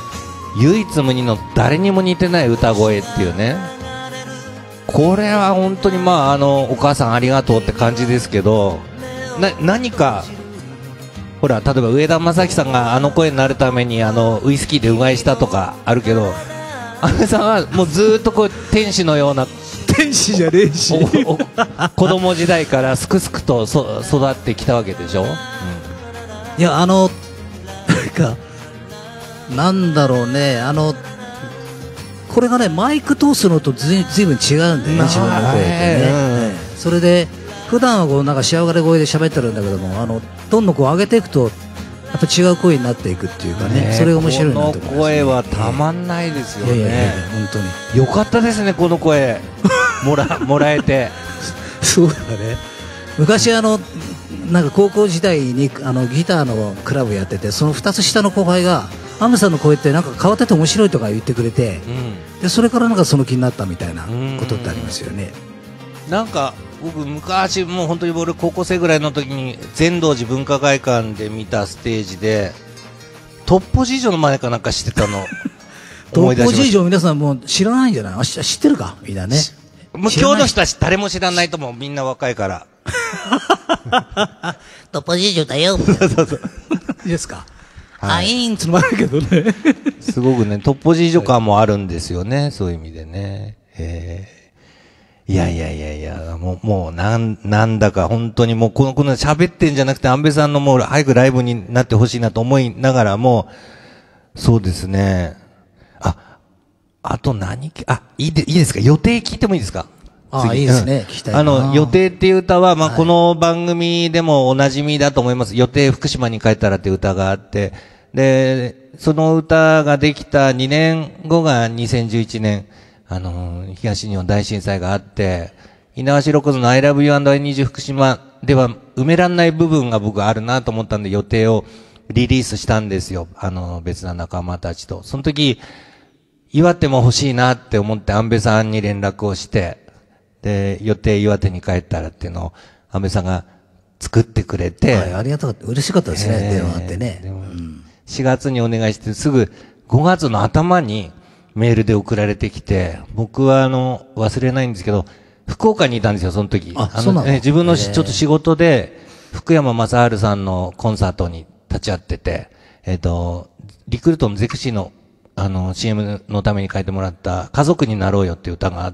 唯一無二の誰にも似てない歌声っていうね。これは本当にまああのお母さんありがとうって感じですけど。な何かほら例えば上田正樹さんがあの声になるためにあのウイスキーでうがいしたとかあるけど、安倍さんはもうずっとこう天使のような天使じゃねえし子供時代からすくすくとそ育ってきたわけでしょ、うん、 いやあのなんかなんだろうね、あのこれがねマイク通すのとずいぶん違うんだよね、自分の声ってね、うん、それで普段はこうなんか仕上がり声で喋ってるんだけども、あのどんどんこう上げていくとやっぱ違う声になっていくっていうかね、それが面白いなと思います、ね、 この声はたまんないですよね。いやいやいや本当によかったですね、この声もらもらえて。 そうだね。昔あのなんか高校時代にあのギターのクラブやってて、そのふたつ下の後輩がアムさんの声ってなんか変わってて面白いとか言ってくれて、うん、でそれからなんかその気になったみたいなことってありますよね。 なんか僕昔もう本当に僕高校生ぐらいの時に善道寺文化会館で見たステージでトッポ次女の前かなんかしてたの思い出しました。 トッポジージョ皆さんもう知らないんじゃない？あ、知知ってるかみんなね。 もう今日の人は誰も知らないと思う。みんな若いから。 トッポジージョだよ。そうそうそう。いいですか。はい、あいーんつのもあるけどね。 すごくね、トッポジージョ感もあるんですよね。そういう意味でね。えー、いやいやいやいや、もう、もう、なん、なんだか本当にもう、この、この喋ってんじゃなくて、安倍さんのもう、早くライブになってほしいなと思いながらも、そうですね。あ、あと何、あ、いいで、いいですか？予定聞いてもいいですか？ ああ、いいですね。聞きたいな。 あの、予定っていう歌は、まあ、この番組でもお馴染みだと思います。予定福島に帰ったらっていう歌があって、で、その歌ができたにねんごがにせんじゅういちねん、あの、東日本大震災があって、猪苗代湖の I love you and I need you 福島では埋めらんない部分が僕あるなと思ったんで予定をリリースしたんですよ。あの、別な仲間たちと。その時、岩手も欲しいなって思って安倍さんに連絡をして、で、予定岩手に帰ったらっていうのを安倍さんが作ってくれて。 はい、ありがたかった。嬉しかったですね、えー、電話あってね。うん、 しがつにお願いして、すぐごがつの頭にメールで送られてきて、僕はあの、忘れないんですけど、福岡にいたんですよ、その時。 あ、 あのそうなの、 えー、自分のちょっと仕事で、福山雅治さんのコンサートに立ち会ってて、えっ、ー、と、リクルートのゼクシーの、あの、シーエム のために書いてもらった、家族になろうよっていう歌があって、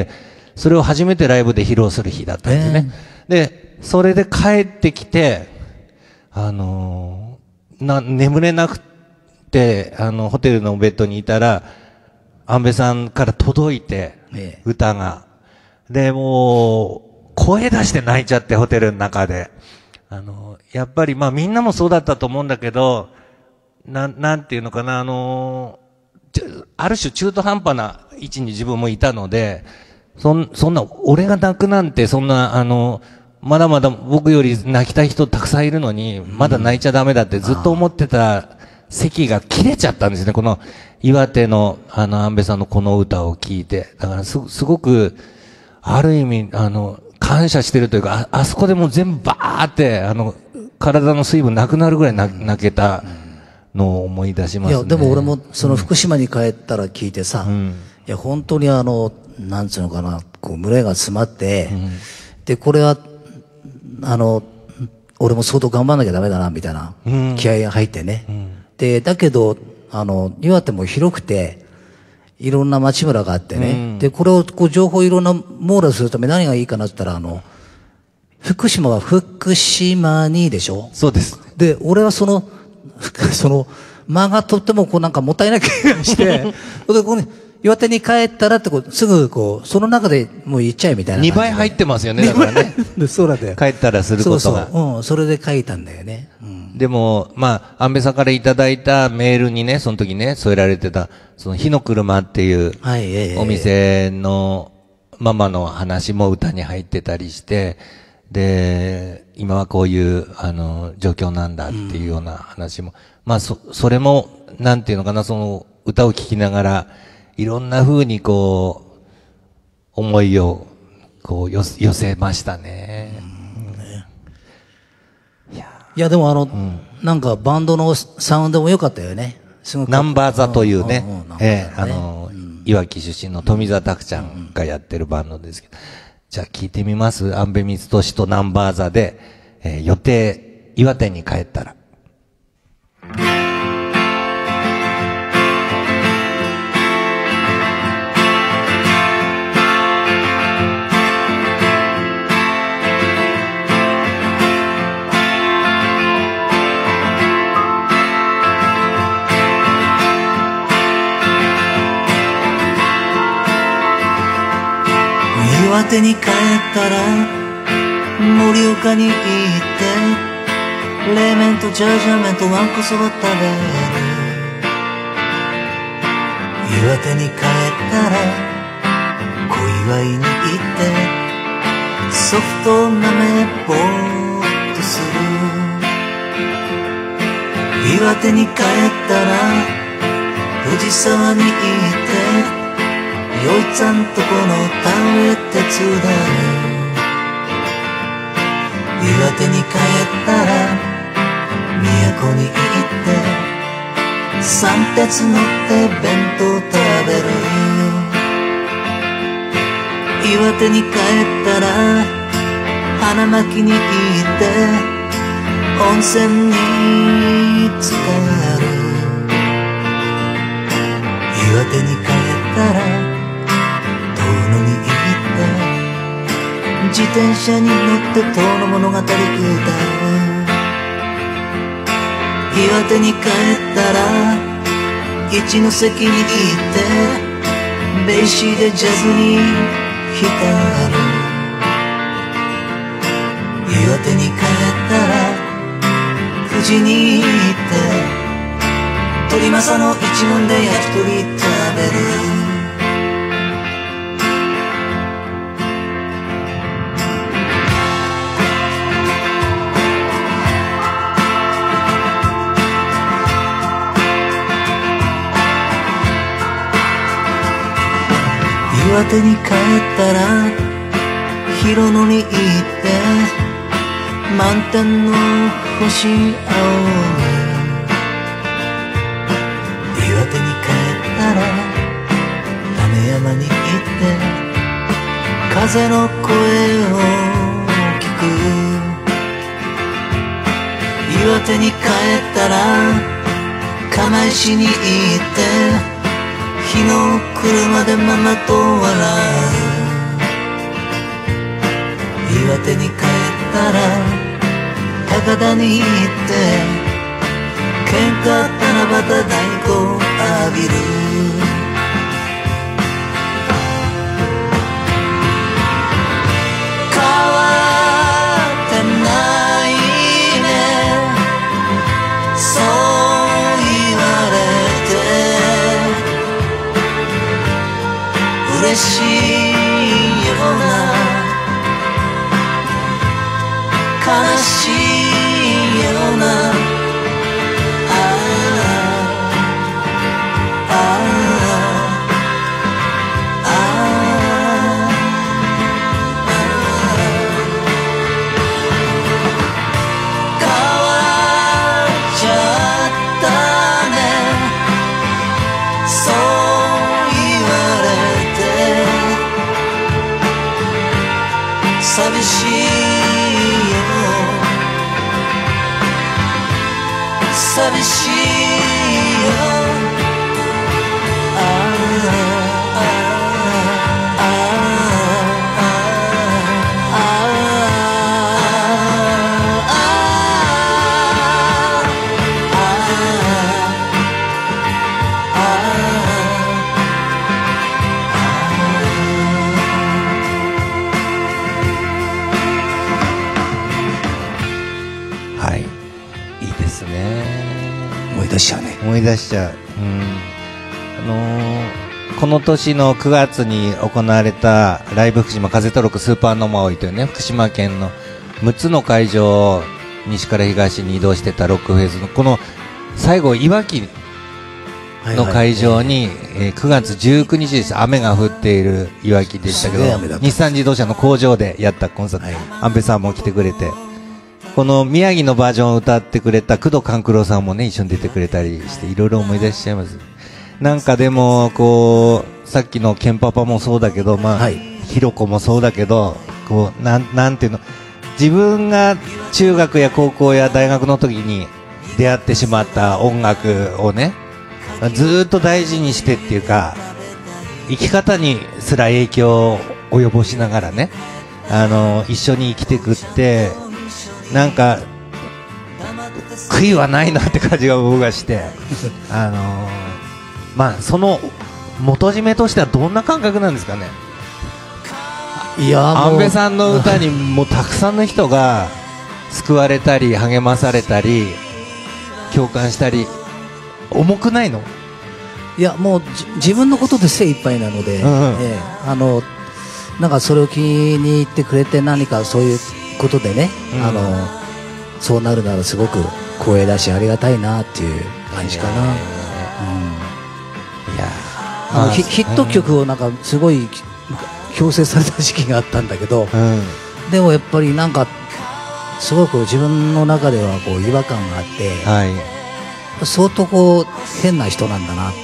それを初めてライブで披露する日だったんですね。えー、で、それで帰ってきて、あのー、な、眠れなくて、あの、ホテルのベッドにいたら、安倍さんから届いて、えー、歌が。で、もう、声出して泣いちゃって、ホテルの中で。あの、やっぱり、まあみんなもそうだったと思うんだけど、なん、なんていうのかな、あのー、ある種中途半端な位置に自分もいたので、そん、そんな、俺が泣くなんて、そんな、あの、まだまだ僕より泣きたい人たくさんいるのに、まだ泣いちゃダメだってずっと思ってた席が切れちゃったんですね。この、岩手の、あの、安倍さんのこの歌を聴いて。だからす、すごく、ある意味、あの、感謝してるというか、あ、あそこでもう全部バーって、あの、体の水分なくなるぐらい泣けたのを思い出しますね。 いや、でも俺も、その福島に帰ったら聞いてさ、うん、いや、本当にあの、なんつうのかな、こう、胸が詰まって、うん、で、これは、あの、俺も相当頑張んなきゃダメだな、みたいな、気合が入ってね。うん、で、だけど、あの、岩手も広くて、いろんな町村があってね。うん、で、これを、こう、情報いろんな網羅するため何がいいかなって言ったら、あの、福島は福島にでしょ？ そうです。 で、俺はその、その、間がとってもこうなんかもったいな気がして、で、この、岩手に帰ったらってこう、すぐこう、その中でもう言っちゃえみたいな。 にばい入ってますよね、だからね。 そうだよ。 帰ったらすることが。 そうそう。うん、それで書いたんだよね。うん、 でも、まあ、安倍さんからいただいたメールにね、その時ね、添えられてた、その火の車っていう、はい、ええ、お店のママの話も歌に入ってたりして、で、今はこういう、あの、状況なんだっていうような話も、うん、まあ、そ、それも、なんていうのかな、その、歌を聴きながら、いろんな風にこう、思いを、こう、寄せましたね。うんね、 いや、いやでもあの、うん、なんかバンドのサウンドも良かったよね。 すごく。ナンバーザというね、ええ、あの、うん、いわき出身の富澤拓ちゃんがやってるバンドですけど。じゃあ聞いてみます。安倍光俊とナンバーザで、えー、予定、岩手に帰ったら。 岩手に帰ったら盛岡に行って冷麺とジャージャー麺とわんこそば食べる。岩手に帰ったら小祝いに行ってソフトなめぼーっとする。岩手に帰ったら藤沢に行ってよいちゃんとこの田植え手伝う。岩手に帰ったら都に行って三鉄乗って弁当食べる。 手に帰ったら花巻に行って温泉に浸かる。岩手に帰ったら遠野に行って自転車に乗って遠野物語歌う。岩手に帰ったら一ノ関に行ってベイシーでジャズに浸る。岩手に帰ったら富士に行って鳥政の一門で焼き鳥食べる。岩手に帰ったら広野に行って満天の星青に。岩手に帰ったら種山に行って風の声を聞く。岩手に帰ったら釜石に行って日の来るまでママと笑う。岩手に帰ったら高田に行って喧嘩七夕太鼓浴びる。変わってないねそう言われて嬉しいような悲しいようなああああ変わっちゃったねそう言われて寂しい寂しいよあああはい、いいですね。 思い出しちゃうね。 思い出しちゃう。うん。あのー、この年のくがつに行われたライブ福島風とろくスーパーノマオイというね、福島県のむっつの会場を西から東に移動してたロックフェスのこの最後いわきの会場に、えー、くがつじゅうくにちです。雨が降っているいわきでしたけど、日産自動車の工場でやったコンサート、はい、安倍さんも来てくれて、この宮城のバージョンを歌ってくれた工藤官九郎さんもね一緒に出てくれたりしていろいろ思い出しちゃいます。なんかでもこうさっきのケンパパもそうだけど、まあ、はい、ひろこもそうだけど、こうなんなんていうの、自分が中学や高校や大学の時に出会ってしまった音楽をねずーっと大事にしてっていうか、生き方にすら影響を及ぼしながらね、あの一緒に生きていくってなんか悔いはないなって感じが僕がしてあのまあその元締めとしてはどんな感覚なんですかね。 いや安倍さんの歌にもうたくさんの人が救われたり励まされたり共感したり、重くないの？ いやもう自分のことで精一杯なので、うんうん、えー、あのなんかそれを気に入ってくれて何かそういうことでね、うん、あのそうなるならすごく光栄だしありがたいなっていう感じかな。いや、うん、いやあの、まあ、ヒット曲をなんかすごい強制された時期があったんだけど、うん、でもやっぱりなんかすごく自分の中ではこう違和感があって、はい、 相当こう変な人なんだなって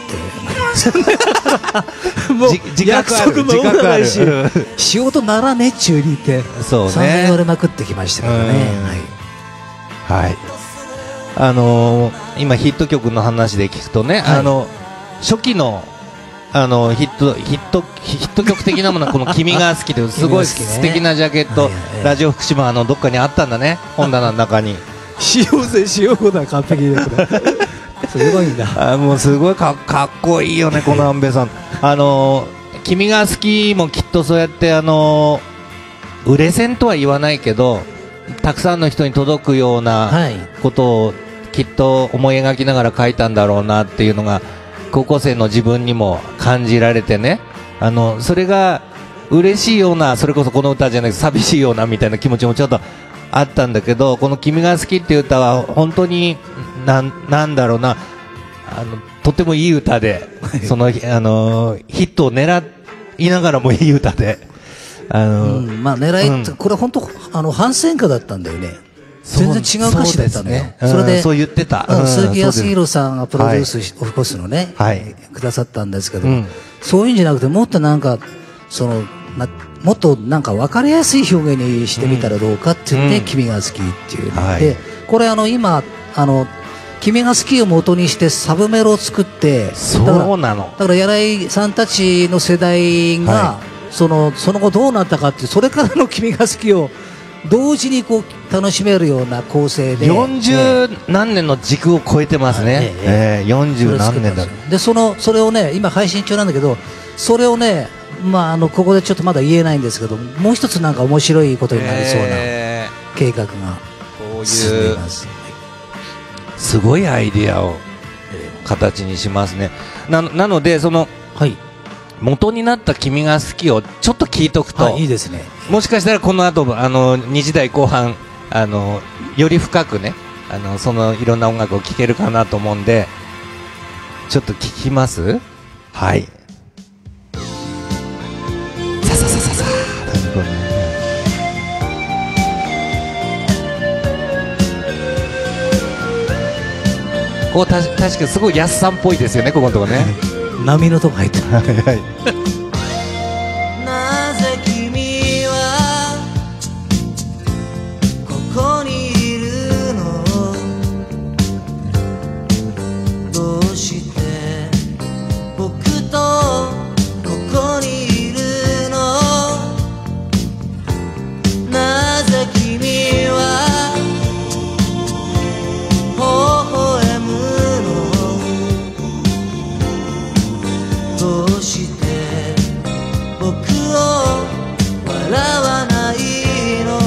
もう約束も守らないし仕事ならねっちゅうにってそうね、 散々言われまくってきましたからね。 はい、はい、あのー、今ヒット曲の話で聞くとね、はい、あの初期のあのヒットヒットヒット曲的なものはこの君が好きというすごい素敵なジャケット、ね、ラジオ福島のどっかにあったんだね、本棚の中に。 使用前使用後だ完璧ですごいんだ。 あもうすごい か, かっこいいよねこの安部さん。あの君が好きもきっとそうやってあの売れ線とは言わないけどたくさんの人に届くようなことをきっと思い描きながら書いたんだろうなっていうのが高校生の自分にも感じられてね、あのそれが嬉しいような、それこそこの歌じゃなくて寂しいようなみたいな気持ちもちょっとあったんだけど、この君が好きっていう歌は本当にな ん, なんだろうなあのとてもいい歌でそのあのヒットを狙いながらもいい歌で、あの、 うん、まあ狙い、うん、これ本当あの反戦歌だったんだよね。全然違う歌詞だったんだよ。そ, ね、それでそう言ってた、 うん、鈴木康弘さんがプロデュースし、オフコースのね、はい、くださったんですけど、うん、そういうんじゃなくてもっとなんかそのなもっとなんか分かりやすい表現にしてみたらどうかって言って、うん、君が好きっていう、はい、でこれあの今あの君が好きを元にしてサブメロを作って、 そうなのだから柳井さんたちの世代が、はい、そのその後どうなったかっていう、それからの君が好きを同時にこう楽しめるような構成でよんじゅう何年の軸を超えてますね。ええよんじゅう何年だでそのそれをね今配信中なんだけど、それをねまああのここでちょっとまだ言えないんですけど、もう一つなんか面白いことになりそうな計画が進んでいます。 すごいアイディアを形にしますね。な, なのでその、はい、元になった君が好きをちょっと聞いとくと、 いいですね。 もしかしたらこの後あのにじ台後半あのより深くねあのそのいろんな音楽を聴けるかなと思うんで、ちょっと聞きます。はい。さささささこうた確かにすごい安さんっぽいですよね、ここのとこね。 波のとこ入ってる。 なぜ君はここにいるの、どうして僕とここにいるの、なぜ君は微笑むの、どうして僕を笑わないの、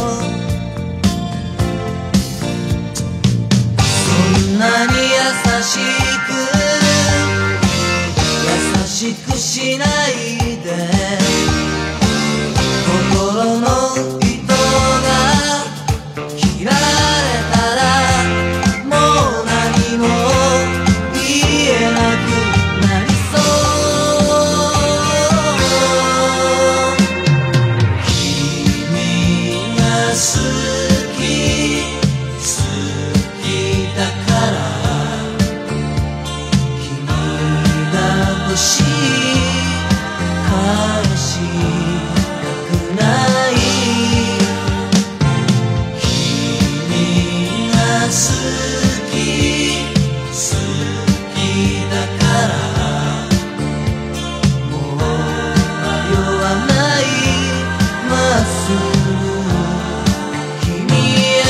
そんなに優しく優しくしないで、心の糸が切られたらもう何も言えなくなりそう、君が好き好きだから君が欲しい返したくない、君が好き好きだからもう迷わないまっすぐ君へ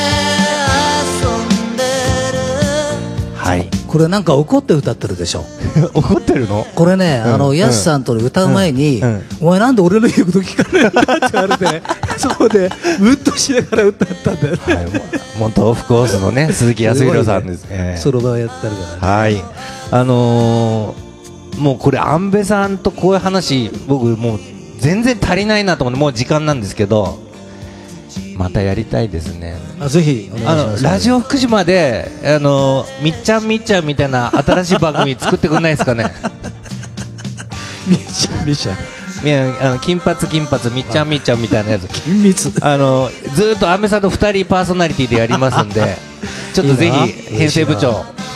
遊んでる。 はい。 これなんか怒って歌ってるでしょ。 怒ってるの？ これね、うん、あのやすさんと歌う前に、うんうん、お前なんで俺の言うこと聞かないんだって言われて、ね、そこでうっとしながら歌ったんだよね。はい、 元オフコースのね鈴木康弘さんですね。 ソロバーやってるから、ね。 はい。あのー、もうこれ安部さんとこういう話僕もう全然足りないなと思ってもう時間なんですけど。またやりたいですね。 あぜひお願いします。 あのラジオ福島であのみっちゃんみっちゃんみたいな新しい番組作ってくれないですかね。 みっちゃんみっちゃん。 いやあの金髪金髪みっちゃんみっちゃんみたいなやつ。 金密。 あのずっと安部さんとふたりパーソナリティでやりますんで、ちょっとぜひ編成部長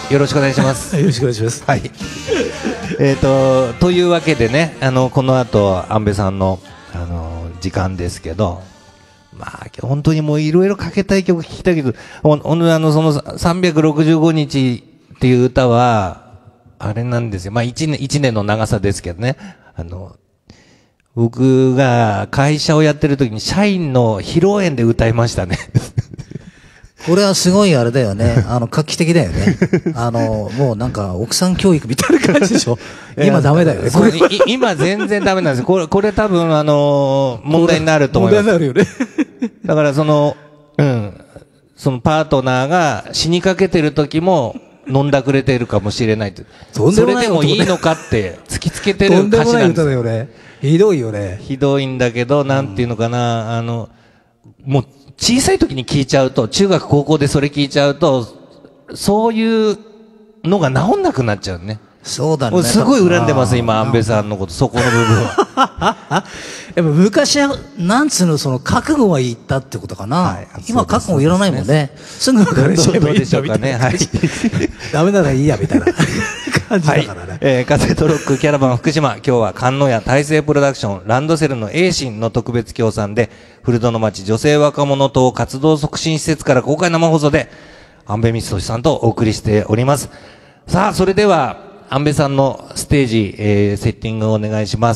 よろしくお願いしますよろしくお願いします。 はいえっとというわけでね、あのこの後安部さんのあの時間ですけど、まあ本当にもういろいろかけたい曲聴きたいけど、ほんほんあのそのさんびゃくろくじゅうごにちっていう歌はあれなんですよ。まあ一年一年の長さですけどね。あの僕が会社をやってる時に社員の披露宴で歌いましたね。 これはすごいあれだよね。あの、画期的だよね。あの、もうなんか奥さん教育みたいな感じでしょ。今ダメだよね。これ今全然ダメなんです。これ、これ多分あの、問題になると思います。 問題になるよね。 だからその、うん、そのパートナーが死にかけてる時も飲んだくれてるかもしれないと。 とんでもないそれでもいいのかって突きつけてる歌詞なんです。 とんでもない歌だよね。ひどいよね。 ひどいんだけど、なんていうのかな、あの、もう小さい時に聞いちゃうと、中学高校でそれ聞いちゃうと、そういうのが治んなくなっちゃうね。 そうだね。 すごい恨んでます、今、安部さんのこと、そこの部分は。 やっぱ昔は、なんつうの、その、覚悟がいったってことかな。はい、今、覚悟いらないもんね。すぐ別れちゃえばいいんだみたいな。はい。ダメならいいや、みたいな感じだからね。 はい、えー、カセットロックキャラバン福島、今日は観音屋大成プロダクション、ランドセルの栄心の特別協賛で、古戸の町女性若者等活動促進施設から公開生放送で、安部光俊さんとお送りしております。さあ、それでは、安部さんのステージ、えー、セッティングをお願いします。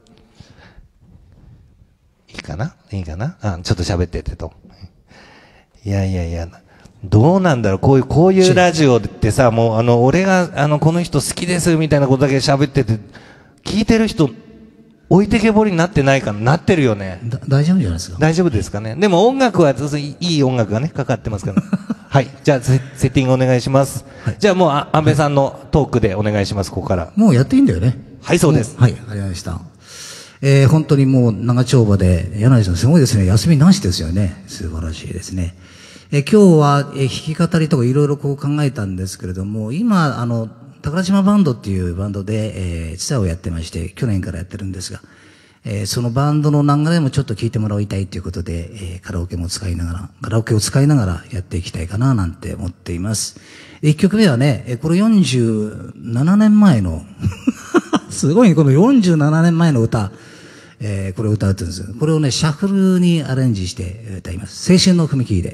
いいかないいかなあ、ちょっと喋っててと。いやいやいや、どうなんだろう、こういう、こういうラジオってさ、もうあの、俺が、あの、この人好きですみたいなことだけ喋ってて、聞いてる人、置いてけぼりになってないかな、なってるよね。 大丈夫じゃないですか。 大丈夫ですかね。でも音楽は、いい音楽がね、かかってますから、ね。はい。じゃあセ、セッティングお願いします。はい、じゃあもう、あ、安部さんのトークでお願いします、ここから。 もうやっていいんだよね。 はい、そうです。 はい、ありがとうございました。えー、本当にもう長丁場で、柳井さんすごいですね。休みなしですよね。素晴らしいですね。えー、今日は、えー、弾き語りとかいろいろこう考えたんですけれども、今、あの、宝島バンドっていうバンドで、えー、ツアーをやってまして、去年からやってるんですが、えー、そのバンドの流れもちょっと聞いてもらいたいということで、えー、カラオケも使いながら、カラオケを使いながらやっていきたいかななんて思っています。一曲目はね、えー、これよんじゅうななねんまえの、すごいね、このよんじゅうななねんまえの歌、えー、これを歌うって言うんです。これをね、シャッフルにアレンジして歌います。青春の踏切で。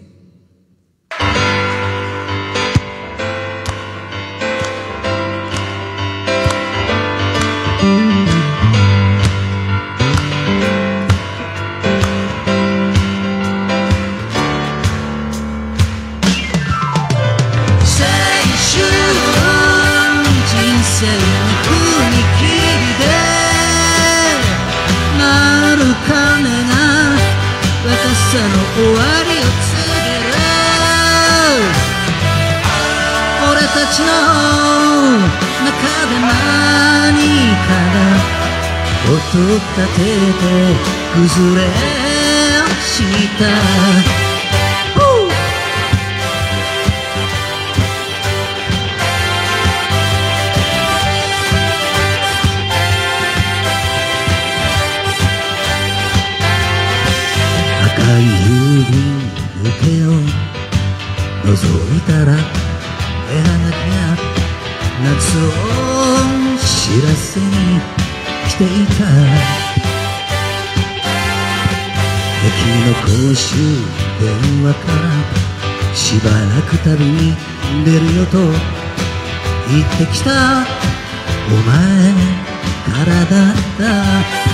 の終わりを告げる俺たちの中で何かが音を立てて崩れ落ちた赤い郵便受けを覗いたら絵はがきが夏を知らせに来ていた駅の公衆電話からしばらく旅に出るよと言ってきたお前からだった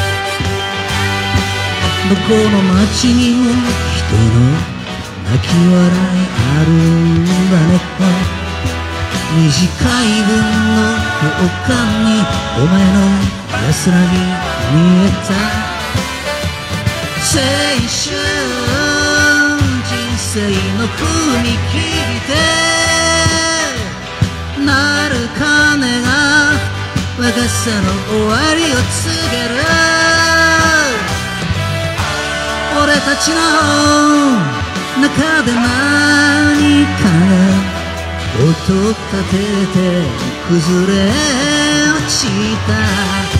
どこの街にも人の泣き笑いあるんだね短い分の共感にお前の安らぎ見えた青春人生の踏切で鳴る鐘が若さの終わりを告げる俺たちの中で何かが音を立てて崩れ落ちた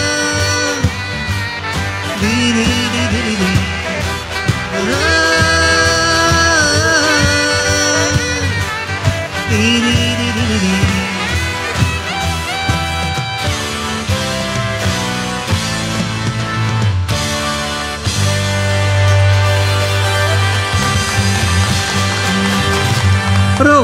リリリリリリリリリリリリハロー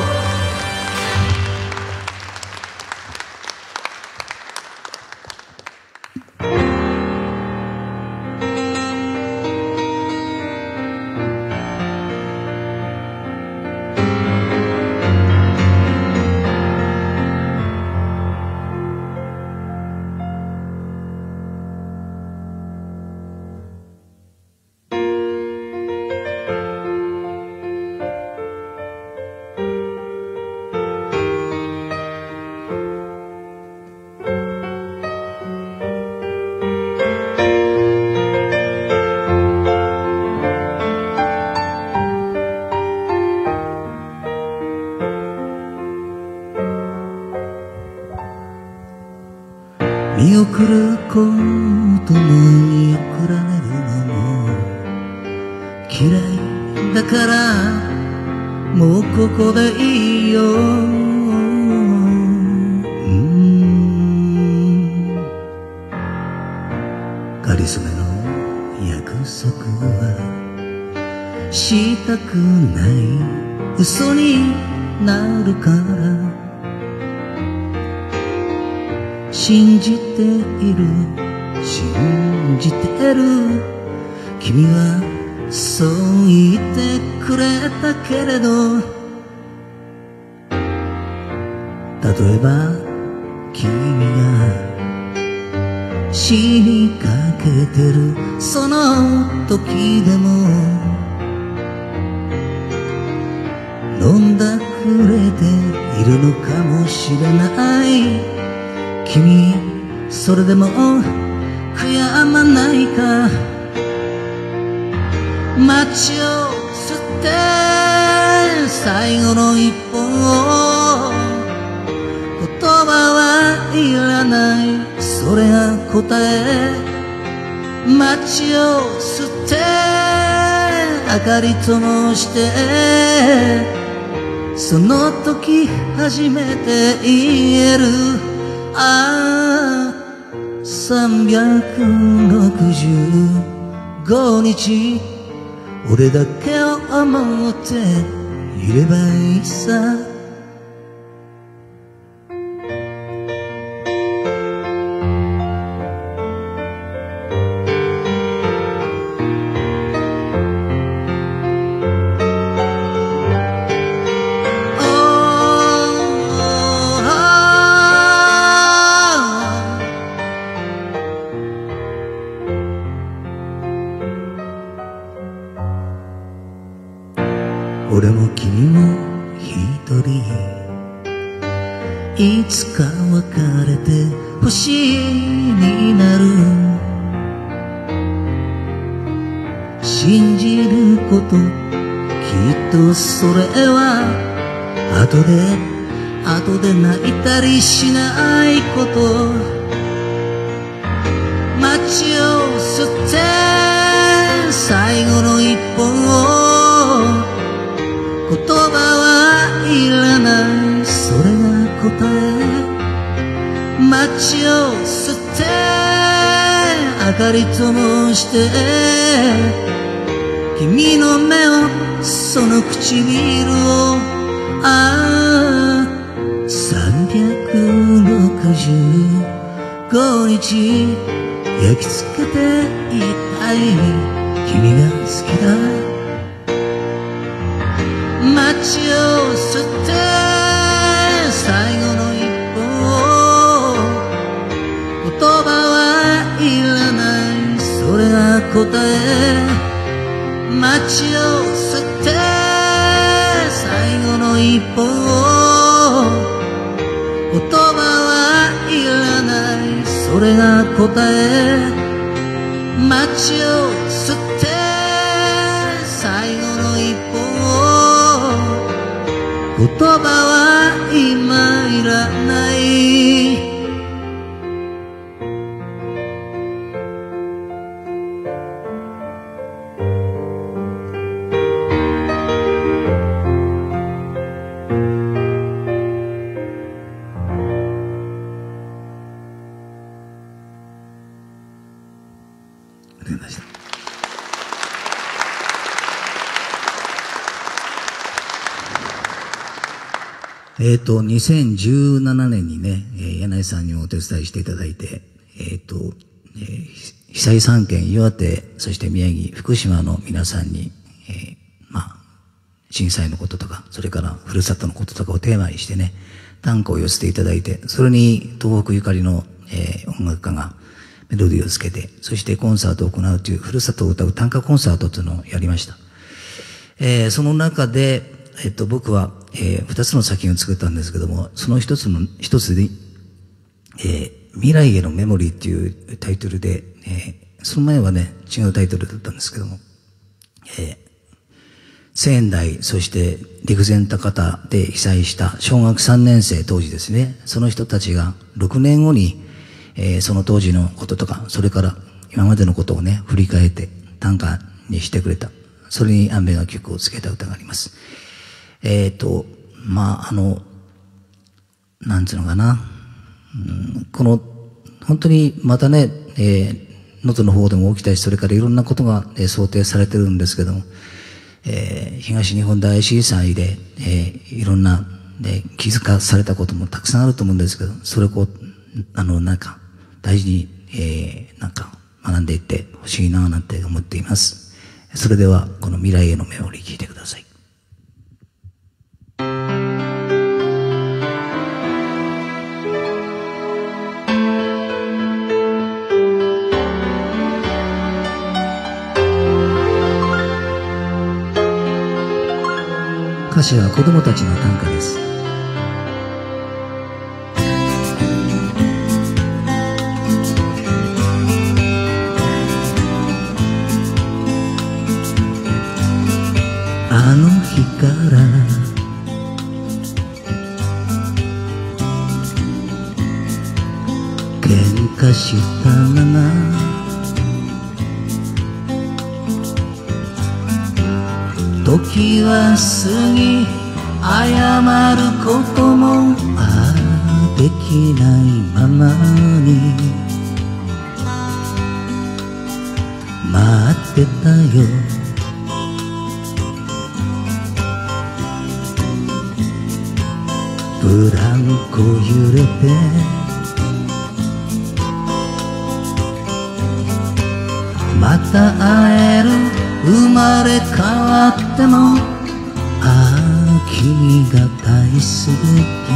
見送ることも見送られるのも嫌いだからもうここでいいよ、うんかりそめの約束はしたくない嘘になるから信じている信じてる君はそう言ってくれたけれど例えば君が死にかけてるその時でも飲んだくれているのかもしれない君それでも悔やまないか街を吸って最後の一本を言葉はいらないそれが答え街を吸って明かり灯してその時初めて言えるああさんびゃくろくじゅうごにち俺だけを思っていればいいさ分かれて星になる。信じること、きっとそれは後で後で泣いたりしないこと。街を捨て最後の一歩を、言葉はいらない、それが答え。街を捨て明かり灯して君の目をその唇を、ああさんびゃくろくじゅうごにち焼き付けていたい君が好きだ。街を捨て最後の一歩を、言葉はいらない、それが答え。街を捨て最後の一歩を、言葉はいらない、それが答え。街を捨て最後の一歩を、言葉は今いらない。えっと、にせんじゅうななねんにね、えー、柳井さんにもお手伝いしていただいて、えっと、えー、被災さんけん、岩手、そして宮城、福島の皆さんに、えー、まあ、震災のこととか、それからふるさとのこととかをテーマにしてね、短歌を寄せていただいて、それに東北ゆかりの、えー、音楽家がメロディーをつけて、そしてコンサートを行うという、ふるさとを歌う短歌コンサートというのをやりました。えー、その中で、えっと、僕は、えー、二つの作品を作ったんですけども、その一つの、一つで、えー、未来へのメモリーっていうタイトルで、えー、その前はね、違うタイトルだったんですけども、えー、仙台、そして陸前高田で被災した小学さんねん生当時ですね、その人たちがろくねんごに、えー、その当時のこととか、それから今までのことをね、振り返って短歌にしてくれた。それに安倍が曲をつけた歌があります。えっと、まあ、あの、なんつうのかな。うん、この、本当にまたね、えー、能登の方でも起きたし、それからいろんなことが、えー、想定されてるんですけども、えー、東日本大震災で、えー、いろんな、ね、気づかされたこともたくさんあると思うんですけど、それをこう、あの、なんか、大事に、えー、なんか、学んでいってほしいな、なんて思っています。それでは、この未来へのメモリー聞いてください。歌詞は子供たちの短歌です。あの日から喧嘩したまま時は過ぎ謝ることもああできないままに待ってたよ。ブランコ揺れてまた会える生まれ変わってもああ君が大好き。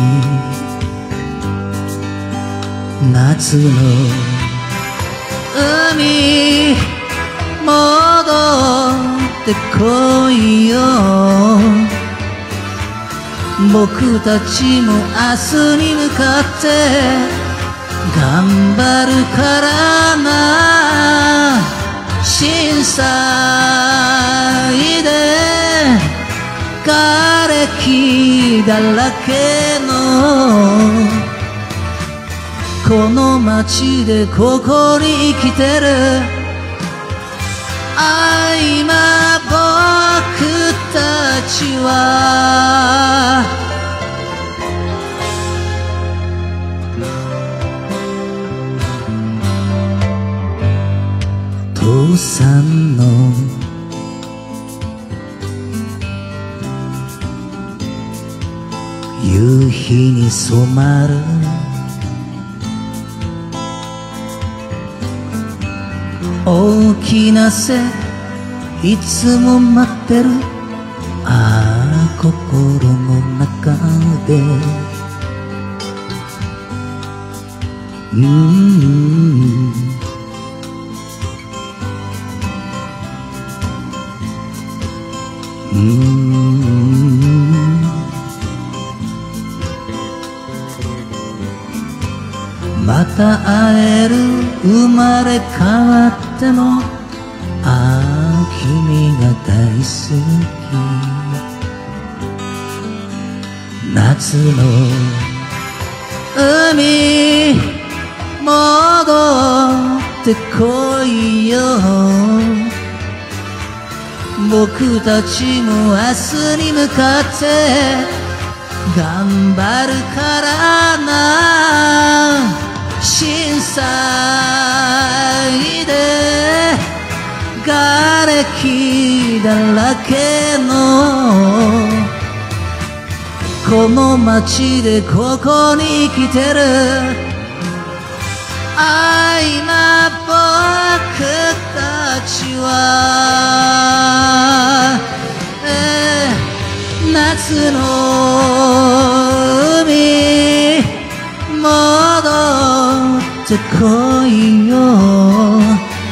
夏の海戻ってこいよ。 僕たちも明日に向かって頑張るからな。震災で瓦礫だらけのこの街でここに生きてる。あ今僕たちは父さんの夕日に染まる大きな背いつも待ってる。ああ心の中でうーんうーんまた会える生まれ変わってもああ君が大好き。夏の海戻ってこいよ。僕たちも明日に向かって頑張るからな。震災で瓦礫だらけのこの街でここに生きてる。あ今僕たちは、えー、夏の海戻ってこいよ。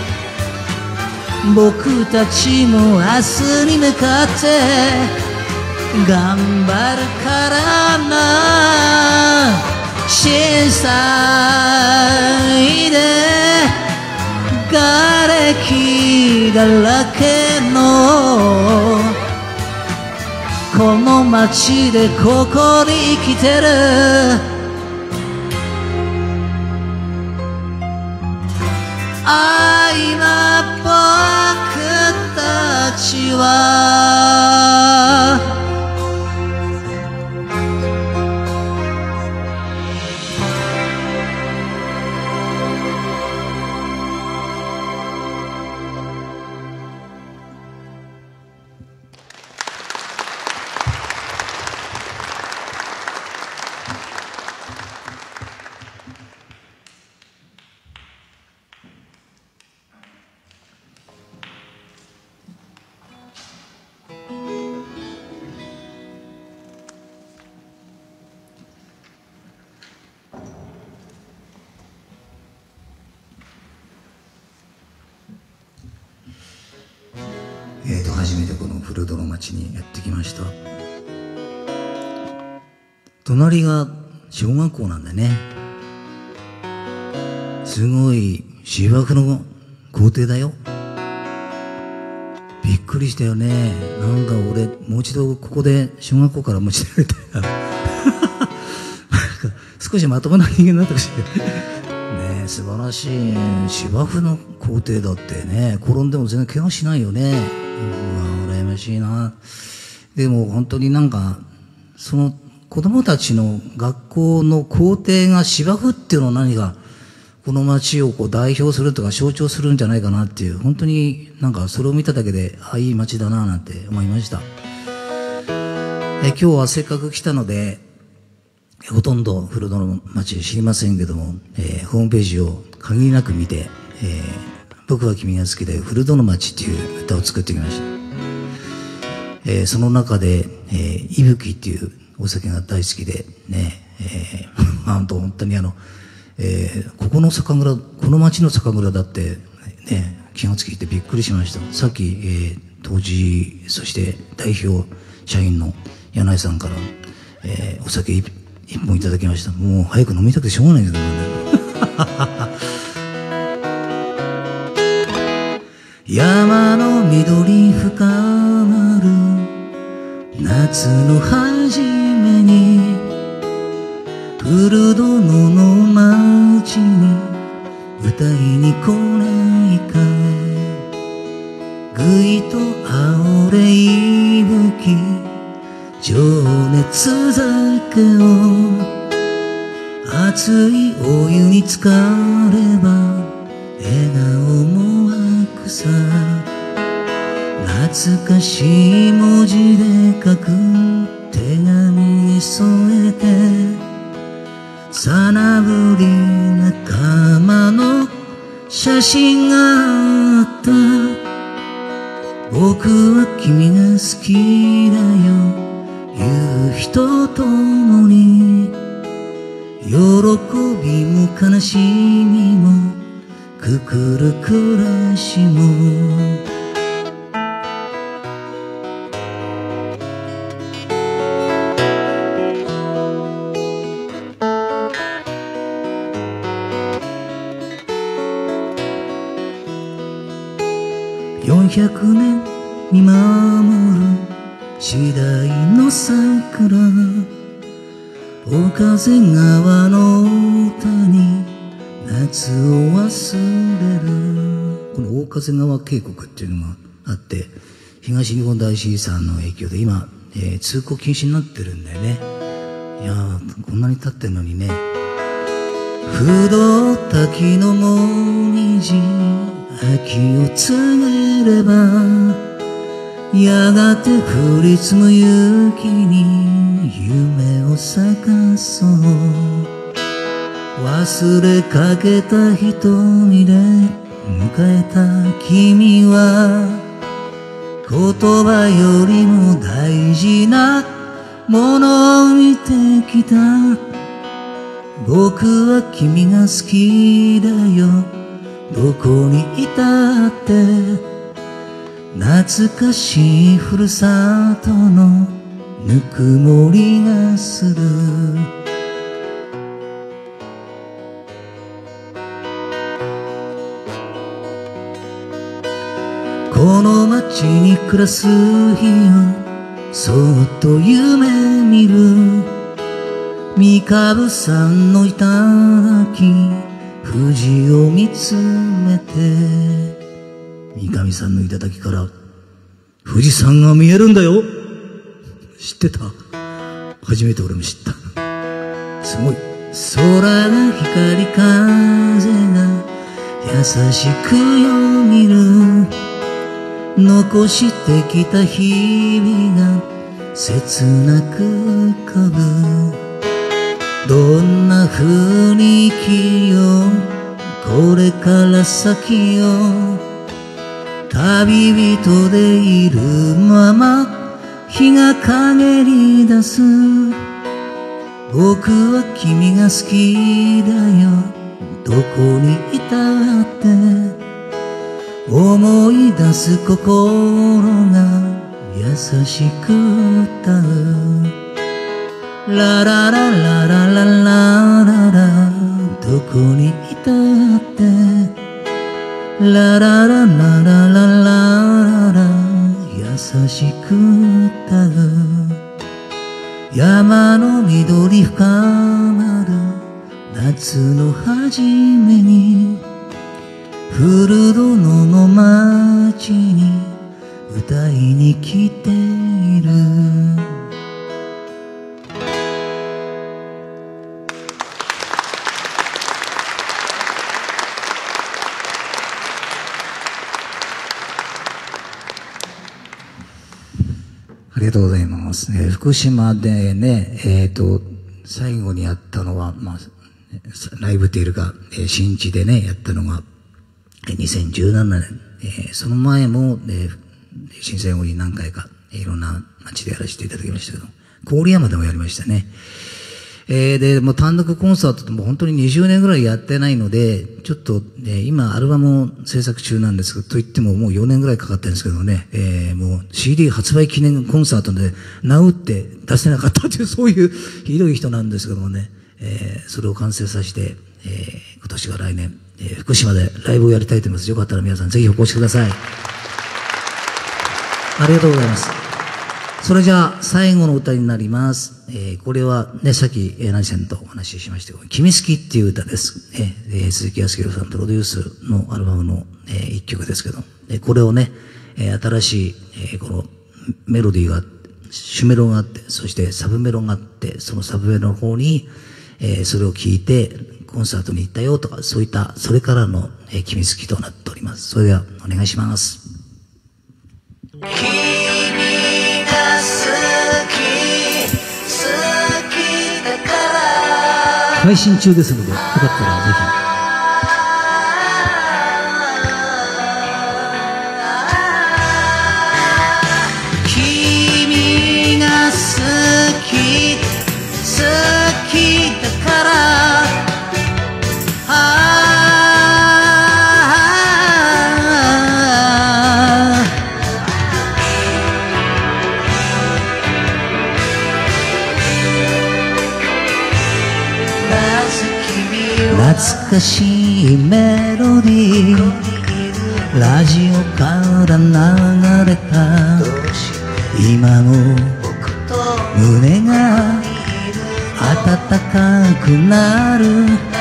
僕たちも明日に向かって頑張るからな。震災で瓦礫だらけのこの街でここに生きてる。あ今僕たちはえー、と初めてこの古戸の町にやってきました。隣が小学校なんでね、すごい芝生の校庭だよ。びっくりしたよね。なんか俺もう一度ここで小学校から持ち出られたいな少しまともな人間になってほしいね。素晴らしい芝生の校庭だってね。転んでも全然怪我しないよね。うわ羨ましいな。でも本当になんかその子供たちの学校の校庭が芝生っていうのは何かこの街をこう代表するとか象徴するんじゃないかなっていう、本当になんかそれを見ただけであいい街だななんて思いました。え今日はせっかく来たのでほとんど古戸の街知りませんけども、えー、ホームページを限りなく見て、えー、僕は君が好きで古戸の街っていう歌を作ってきました。えー、その中で、えー、いぶきっていうお酒が大好きでね、えー、まあ本当にあの、えー、ここの酒蔵、この町の酒蔵だってね、気がついてびっくりしました。さっき、えー、当時、そして代表社員の柳井さんから、 えー、お酒一本いただきました。もう早く飲みたくてしょうがないんですけどね。山の緑深まる夏の初めに古殿の町に歌いに来ないか。ぐいとあおれ息吹情熱酒を熱いお湯に浸かれば笑顔も湧くさ。懐かしい文字で書く手紙に添えてさなぶり仲間の写真があった。僕は君が好きだよ夕日とともに喜びも悲しみもくくる暮らしもよんひゃくねん見守る次第の桜大風川の歌に夏を忘れる。この大風川渓谷っていうのがあって東日本大震災の影響で今、えー、通行禁止になってるんだよね。いやーこんなに経ってるのにね。不動滝のもみじ秋を告げればやがて降り積む雪に夢を咲かそう。忘れかけた瞳で迎えた君は言葉よりも大事なものを見てきた。僕は君が好きだよどこにいたって懐かしいふるさとのぬくもりがする。この街に暮らす日をそっと夢見る。三株山の頂富士を見つめて三上さんの頂から富士山が見えるんだよ。知ってた？初めて俺も知った。すごい。空が光風が優しくよぎる。残してきた日々が切なく浮かぶ。どんな風に生きようこれから先よ旅人でいるまま日が陰り出す。僕は君が好きだよどこにいたって思い出す心が優しく歌う。ラララララララララどこにいたってララララララララ優しく歌う。山の緑深まる夏の初めに古殿の町に歌いに来ている。ありがとうございます。えー、福島でね、えっと、最後にやったのは、まあ、ライブっていうか、えー、新地でね、やったのが、にせんじゅうななねん。えー、その前も、えー、震災後に何回か、えー、いろんな街でやらせていただきましたけど、郡山でもやりましたね。 えー、で、もう単独コンサートってもう本当ににじゅうねんぐらいやってないので、ちょっと、ね、今アルバムを制作中なんですけど、と言ってももうよねんぐらいかかってるんですけどね、えー、もう シーディー 発売記念コンサートで、ナウって出せなかったという、そういうひどい人なんですけどもね、えー、それを完成させて、えー、今年は来年、えー、福島でライブをやりたいと思います。よかったら皆さんぜひお越しください。ありがとうございます。それじゃあ、最後の歌になります。えー、これはね、さっき、えー、何さんとお話ししましたけど、君好きっていう歌です。えー、鈴木康弘さんプロデュースのアルバムの、えー、一曲ですけど、えー、これをね、えー、新しい、えー、このメロディーがあって、主メロがあって、そしてサブメロがあって、そのサブメロの方に、えー、それを聴いて、コンサートに行ったよとか、そういった、それからの、えー、君好きとなっております。それでは、お願いします。 君が好き好きだから配信中ですので、よかったらぜひ。君が好き好きだから懐かしいメロディーラジオから流れた今も胸が温かくなる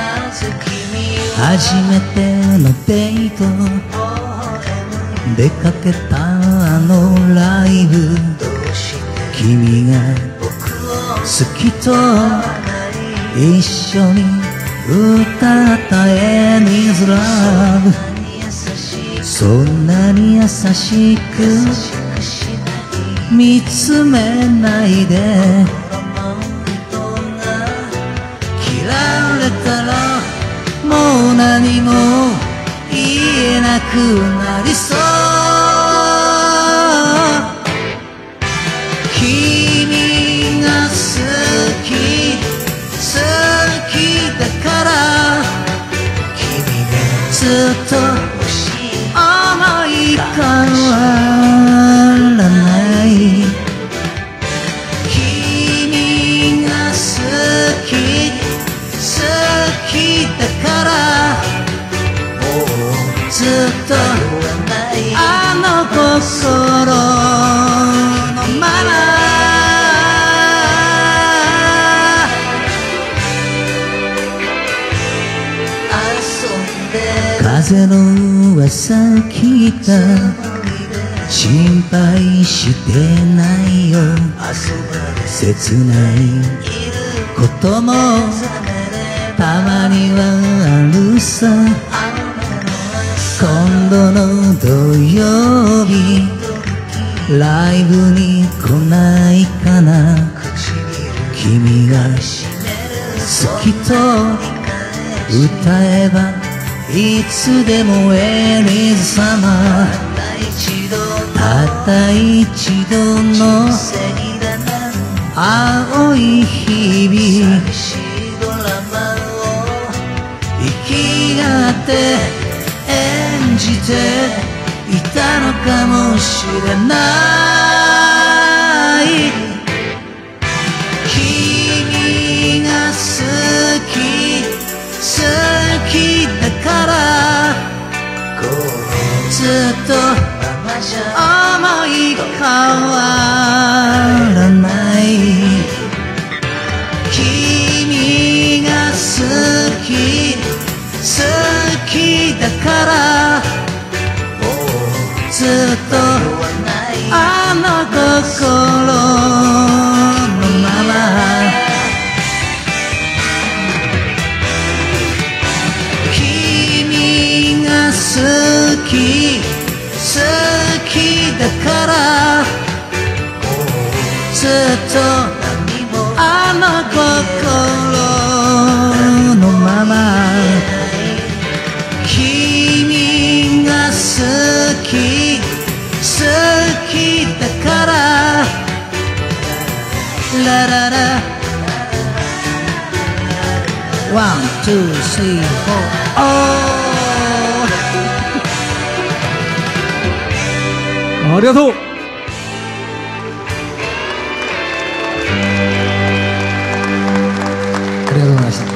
初めてのデート出かけたあのライブ君が好きと一緒に歌った Any's Love そんなに優しく見つめないで切られたらもう何も言えなくなりそう君が好き好きだから君がずっと思い変わらない君が好き好きだからもうずっとあの心のまま風の噂聞いた心配してないよ切ないこともたまにはあるさ今度の土曜日ライブに来ないかな君が好きと歌えばいつでもエリ様たった一度の青い日々生きがって演じていたのかもしれない君が好き好きだからずっと思い変わらない君が好き好きだからずっとあの心のまま君が好き好きだからずっとあの心のまま君が好き好きだからララララツースリーフォーあありがとう。 ありがとうございました。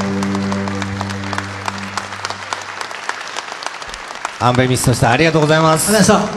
安倍ミストさんありがとうございます。 ありがとうございました。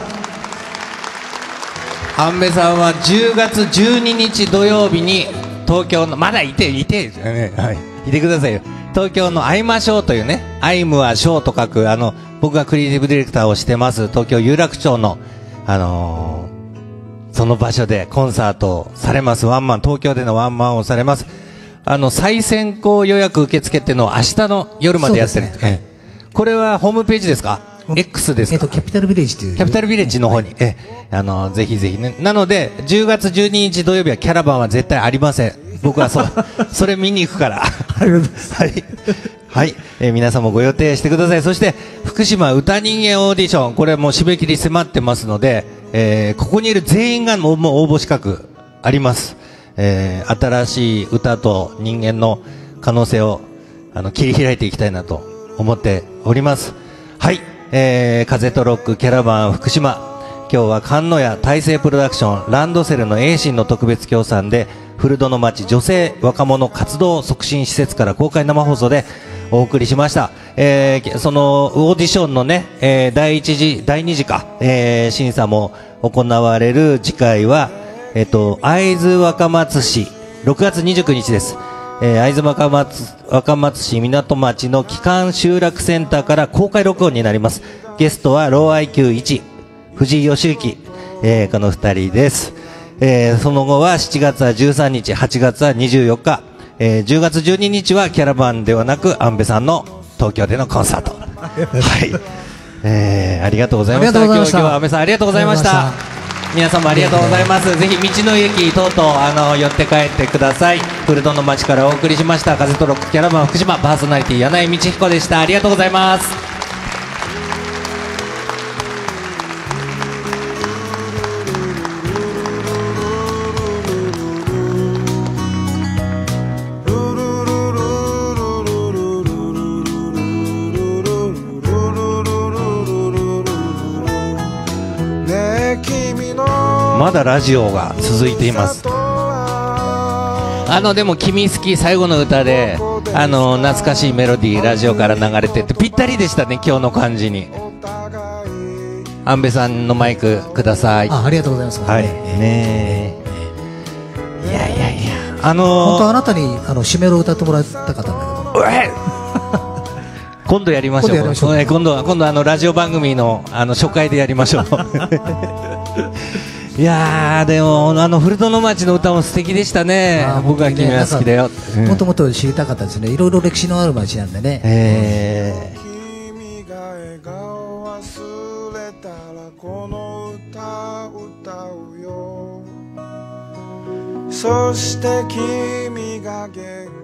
安倍さんはじゅうがつじゅうににち土曜日に東京のまだいていて、ね、はい、いてくださいよ。東京のアイマショーというね、アイムはショーと書く、あの僕がクリエイティブディレクターをしてます東京有楽町のあのー、その場所でコンサートをされます。ワンマン、東京でのワンマンをされます。あの再先行予約受付っていうのを明日の夜までやってる、ね、ええ、これはホームページですか、X ですか、 えっと、キャピタルビレッジという。 キャピタルビレッジの方に、え、あの、ぜひぜひね。なので、じゅうがつじゅうににち土曜日はキャラバンは絶対ありません。僕はそう、それ見に行くから。はい。はい。えー、皆さんもご予定してください。そして、福島歌人間オーディション、これもう締め切り迫ってますので、えー、ここにいる全員がもうもう応募資格あります。えー、新しい歌と人間の可能性を、あの、切り開いていきたいなと思っております。はい。えー、風とロックキャラバン福島、今日は菅野屋大成プロダクションランドセルの栄心の特別協賛で古戸の町女性若者活動促進施設から公開生放送でお送りしました。えー、そのオーディションのね、えー、第一次第二次か、えー、審査も行われる次回は、えっと、会津若松市ろくがつにじゅうくにちです。えー、会津若松、若松市港町の基幹集落センターから公開録音になります。ゲストはローアイキューいち、藤井義行、えー、この二人です。えー、その後はしちがつはじゅうさんにち、はちがつはにじゅうよっか、えー、じゅうがつじゅうににちはキャラバンではなく、安倍さんの東京でのコンサート。はい。えー、ありがとうございました。今日、今日は安倍さんありがとうございました。皆様ありがとうございます。ぜひ道の駅等々あの寄って帰ってください。古戸の町からお送りしました風とロックキャラバン福島、パーソナリティ柳井道彦でした。ありがとうございます。まだラジオが続いています。あのでも君好き最後の歌であの懐かしいメロディーラジオから流れてってぴったりでしたね、今日の感じに。安倍さんのマイクください。 あ, ありがとうございます。 はいねえ、いやいやいや、あのー、 本当あなたにあの締めを歌ってもらいたかったんだけど、え今度やりましょう。今度やりましょう。今度は今度あのラジオ番組のあの初回でやりましょう。いやーでもあの古戸の町の歌も素敵でしたね。僕は君は好きだよ。 もっともっと知りたかったですね。いろいろ歴史のある町なんでね。 えー、 君が笑顔忘れたらこの歌歌うよ。そして君が元